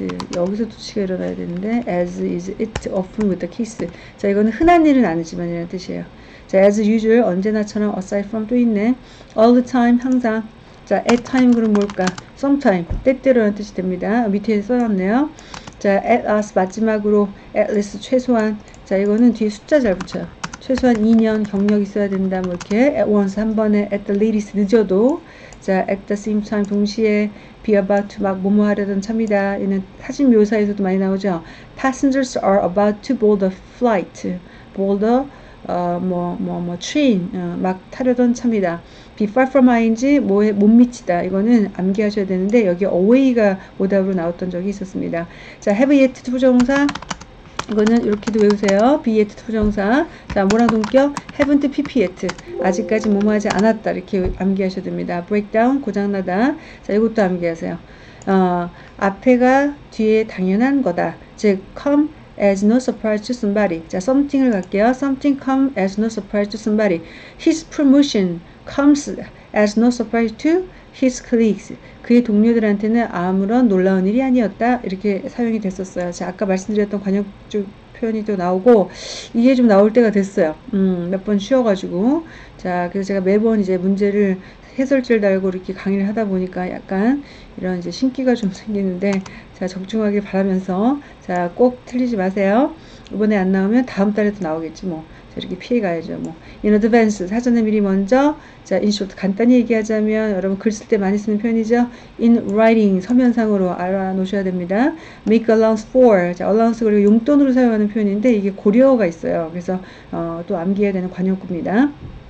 여기서 도치가 일어나야 되는데, as is it often with the case. 자, 이거는 흔한 일은 아니지만이라는 뜻이에요. 자, as usual, 언제나처럼 aside from 또 있네. all the time, 항상. 자, at time 그럼 뭘까? sometime, 때때로라는 뜻이 됩니다. 밑에 써놨네요. 자, at us 마지막으로 at least 최소한. 자, 이거는 뒤에 숫자 잘 붙여요. 최소한 이 년 경력 있어야 된다. 뭐 이렇게 at once 한 번에 at the latest 늦어도. 자, at the same time 동시에 be about to 막 뭐뭐 하려던 참이다. 얘는 사진 묘사에서도 많이 나오죠. Passengers are about to board the flight. board the 어, 뭐, 뭐, 뭐, train, 어, 막 타려던 참이다. be far from ing, 뭐에 못 미치다. 이거는 암기하셔야 되는데, 여기 away가 오답으로 나왔던 적이 있었습니다. 자, have yet 부정사. 이거는 이렇게도 외우세요. be yet 부정사. 자, 뭐랑 동격? haven't pp yet. 아직까지 뭐뭐 하지 않았다. 이렇게 암기하셔야 됩니다. breakdown, 고장나다. 자, 이것도 암기하세요. 어, 앞에가 뒤에 당연한 거다. 즉, come as no surprise to somebody. 자, something을 갈게요. something come as no surprise to somebody. His promotion comes as no surprise to his colleagues. 그의 동료들한테는 아무런 놀라운 일이 아니었다. 이렇게 사용이 됐었어요. 자, 아까 말씀드렸던 관용적 표현이 또 나오고, 이게 좀 나올 때가 됐어요. 음, 몇 번 쉬어가지고. 자, 그래서 제가 매번 이제 문제를 해설지를 달고 이렇게 강의를 하다 보니까 약간 이런 이제 신기가 좀 생기는데, 자, 적중하길 바라면서, 자, 꼭 틀리지 마세요. 이번에 안 나오면 다음 달에도 나오겠지 뭐. 자, 이렇게 피해 가야죠 뭐. in advance, 사전에 미리 먼저. 자, in short, 간단히 얘기하자면 여러분 글 쓸 때 많이 쓰는 표현이죠. in writing, 서면상으로 알아 놓으셔야 됩니다. make allowance for, 자, allowance 그리고 용돈으로 사용하는 표현인데 이게 고려어가 있어요. 그래서 어, 또 암기해야 되는 관용구입니다.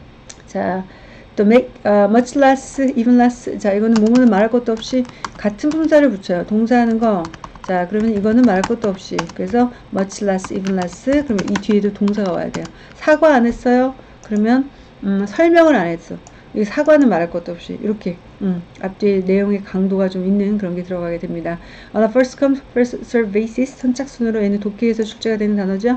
자, 또 make uh, much less, even less. 자, 이거는 뭐뭐는 말할 것도 없이 같은 품사를 붙여요. 동사하는 거. 자, 그러면 이거는 말할 것도 없이. 그래서 much less, even less. 그러면 이 뒤에도 동사가 와야 돼요. 사과 안 했어요? 그러면 음, 설명을 안 했어. 이 사과는 말할 것도 없이 이렇게 음, 앞뒤에 내용의 강도가 좀 있는 그런 게 들어가게 됩니다. On a first come, first serve basis. 선착순으로 얘는 독해에서 출제가 되는 단어죠.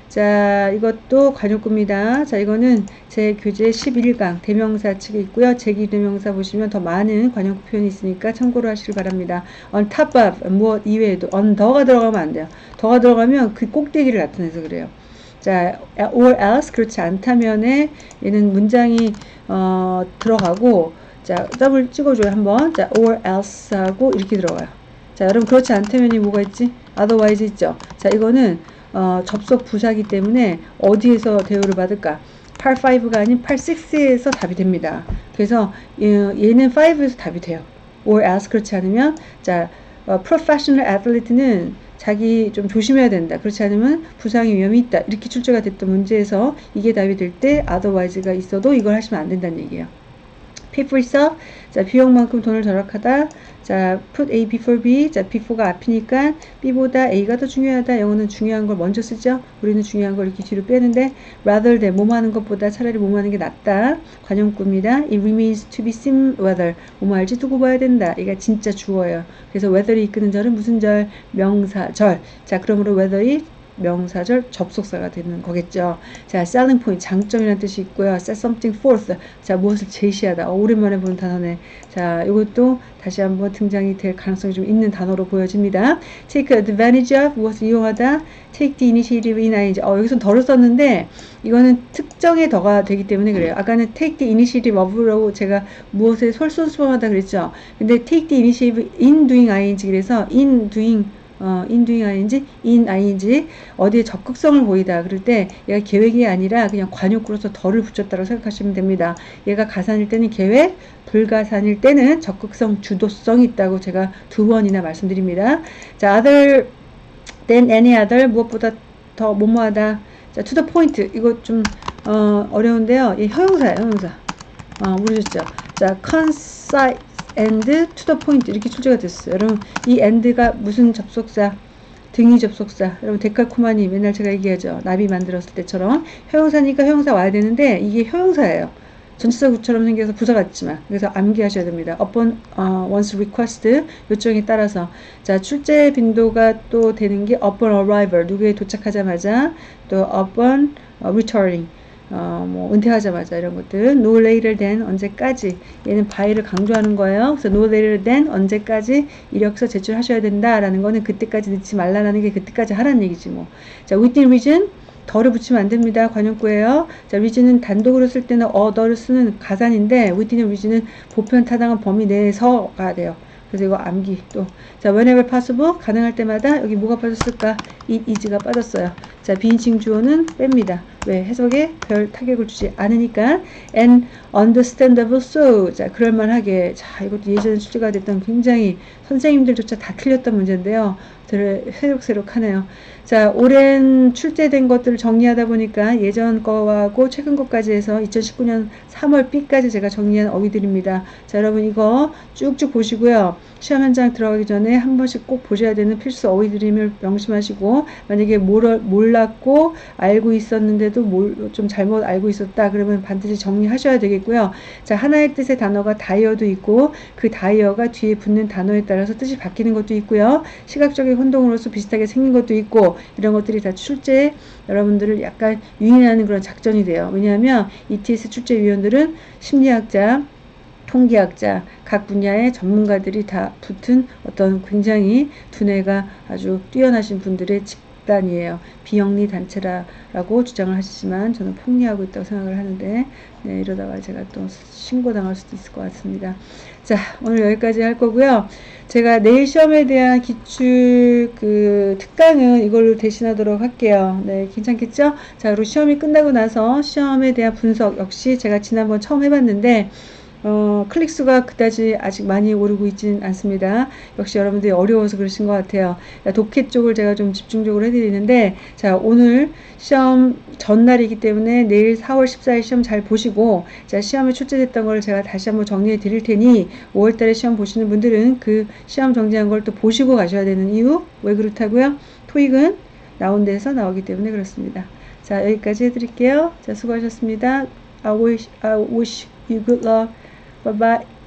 자, 이것도 관용구입니다. 자, 이거는 제 교재 십일 강 대명사 측에 있고요. 제기대명사 보시면 더 많은 관용구 표현이 있으니까 참고로 하시길 바랍니다. on top of, 무엇 이외에도 on 더가 들어가면 안 돼요. 더가 들어가면 그 꼭대기를 나타내서 그래요. 자, or else, 그렇지 않다면에 얘는 문장이 어, 들어가고, 자, 더블 찍어줘요 한번. 자, or else 하고 이렇게 들어가요. 자, 여러분 그렇지 않다면이 뭐가 있지? otherwise 있죠. 자, 이거는 어, 접속 부사기 때문에 어디에서 대우를 받을까? 팔 오가 아닌 팔 육에서 답이 됩니다. 그래서 얘는 오에서 답이 돼요. or else, 그렇지 않으면. 자, 어, professional athlete는 자기 좀 조심해야 된다. 그렇지 않으면 부상의 위험이 있다. 이렇게 출제가 됐던 문제에서 이게 답이 될 때 otherwise가 있어도 이걸 하시면 안 된다는 얘기예요. pay for yourself. 자, 비용만큼 돈을 절약하다. 자, put A before B. 자, before가 앞이니까 B보다 A가 더 중요하다. 영어는 중요한 걸 먼저 쓰죠. 우리는 중요한 걸 이렇게 뒤로 빼는데 rather than 뭐뭐 하는 것보다 차라리 뭐뭐 하는 게 낫다. 관용구입니다. It remains to be seen whether. 뭐뭐 할지 두고 봐야 된다. 이게 진짜 주어예요. 그래서 whether이 이끄는 절은 무슨 절? 명사절. 자, 그러므로 whether이 명사절 접속사가 되는 거겠죠. 자, selling point, 장점이라는 뜻이 있고요. set something forth. 자, 무엇을 제시하다. 어, 오랜만에 보는 단어네. 자, 이것도 다시 한번 등장이 될 가능성이 좀 있는 단어로 보여집니다. take advantage of, 무엇을 이용하다. take the initiative in ing. 어, 여기서 덜을 썼는데 이거는 특정의 더가 되기 때문에 그래요. 아까는 take the initiative of라고 제가 무엇에 솔선수범하다 그랬죠. 근데 take the initiative in doing ing. 그래서 in doing 어, in doing ing, in ing, 어디에 적극성을 보이다. 그럴 때 얘가 계획이 아니라 그냥 관용구로서 덜을 붙였다고 생각하시면 됩니다. 얘가 가산일 때는 계획, 불가산일 때는 적극성, 주도성이 있다고 제가 두 번이나 말씀드립니다. 자, other than any other, 무엇보다 더 뭐뭐하다. 자, to the point. 이거 좀 어, 어려운데요. 이 형용사예요, 형용사. 어, 모르셨죠? 자, concise and to the point 이렇게 출제가 됐어요. 여러분 이 and가 무슨 접속사? 등위 접속사. 여러분 데칼코마니 맨날 제가 얘기하죠. 나비 만들었을 때처럼 형용사니까 형용사 와야 되는데 이게 형용사예요. 전치사 구처럼 생겨서 부사 같지만. 그래서 암기하셔야 됩니다. upon uh, once request 요청에 따라서. 자, 출제 빈도가 또 되는 게 upon arrival 누구에 도착하자마자, 또 upon uh, returning 어, 뭐, 은퇴하자마자 이런 것들. no later than, 언제까지. 얘는 by를 강조하는 거예요. 그래서 no later than, 언제까지 이력서 제출하셔야 된다라는 거는 그때까지 늦지 말라는 게 그때까지 하라는 얘기지 뭐. 자, within reason, 더를 붙이면 안 됩니다. 관용구예요. 자, reason은 단독으로 쓸 때는 어, 더를 쓰는 가산인데, within reason은 보편 타당한 범위 내에서가 돼요. 그래서 이거 암기 또. 자, whenever possible, 가능할 때마다. 여기 뭐가 빠졌을까? it is가 빠졌어요. 자, 비인칭 주어는 뺍니다. 왜? 해석에 별 타격을 주지 않으니까. and understandable so. 자, 그럴만하게. 자, 이것도 예전에 출제가 됐던 굉장히 선생님들조차 다 틀렸던 문제인데요. 들을 새록새록하네요. 자, 오랜 출제된 것들을 정리하다 보니까 예전 거하고 최근 것까지 해서 이천십구 년 삼월 B까지 제가 정리한 어휘들입니다. 자, 여러분 이거 쭉쭉 보시고요. 시험 현장 들어가기 전에 한 번씩 꼭 보셔야 되는 필수 어휘들임을 명심하시고, 만약에 몰랐고 알고 있었는데도 좀 잘못 알고 있었다 그러면 반드시 정리하셔야 되겠고요. 자, 하나의 뜻의 단어가 다이어도 있고 그 다이어가 뒤에 붙는 단어에 따라서 뜻이 바뀌는 것도 있고요. 시각적인 혼동으로서 비슷하게 생긴 것도 있고, 이런 것들이 다 출제에 여러분들을 약간 유인하는 그런 작전이 돼요. 왜냐하면 이티에스 출제위원들은 심리학자, 통계학자, 각 분야의 전문가들이 다 붙은 어떤 굉장히 두뇌가 아주 뛰어나신 분들의 집단이에요. 비영리 단체라고 주장을 하시지만 저는 폭리하고 있다고 생각을 하는데, 네, 이러다가 제가 또 신고당할 수도 있을 것 같습니다. 자, 오늘 여기까지 할 거고요. 제가 내일 시험에 대한 기출 그 특강은 이걸로 대신하도록 할게요. 네, 괜찮겠죠? 자, 그리고 시험이 끝나고 나서 시험에 대한 분석 역시 제가 지난번 처음 해봤는데 어, 클릭수가 그다지 아직 많이 오르고 있지는 않습니다. 역시 여러분들이 어려워서 그러신 것 같아요. 독해 쪽을 제가 좀 집중적으로 해드리는데, 자, 오늘 시험 전날이기 때문에 내일 사월 십사일 시험 잘 보시고, 자, 시험에 출제됐던 걸 제가 다시 한번 정리해 드릴 테니 오월 달에 시험 보시는 분들은 그 시험 정리한 걸 또 보시고 가셔야 되는 이유, 왜 그렇다고요? 토익은 나온 데서 나오기 때문에 그렇습니다. 자, 여기까지 해드릴게요. 자, 수고하셨습니다. I wish, I wish you good luck. Bye bye.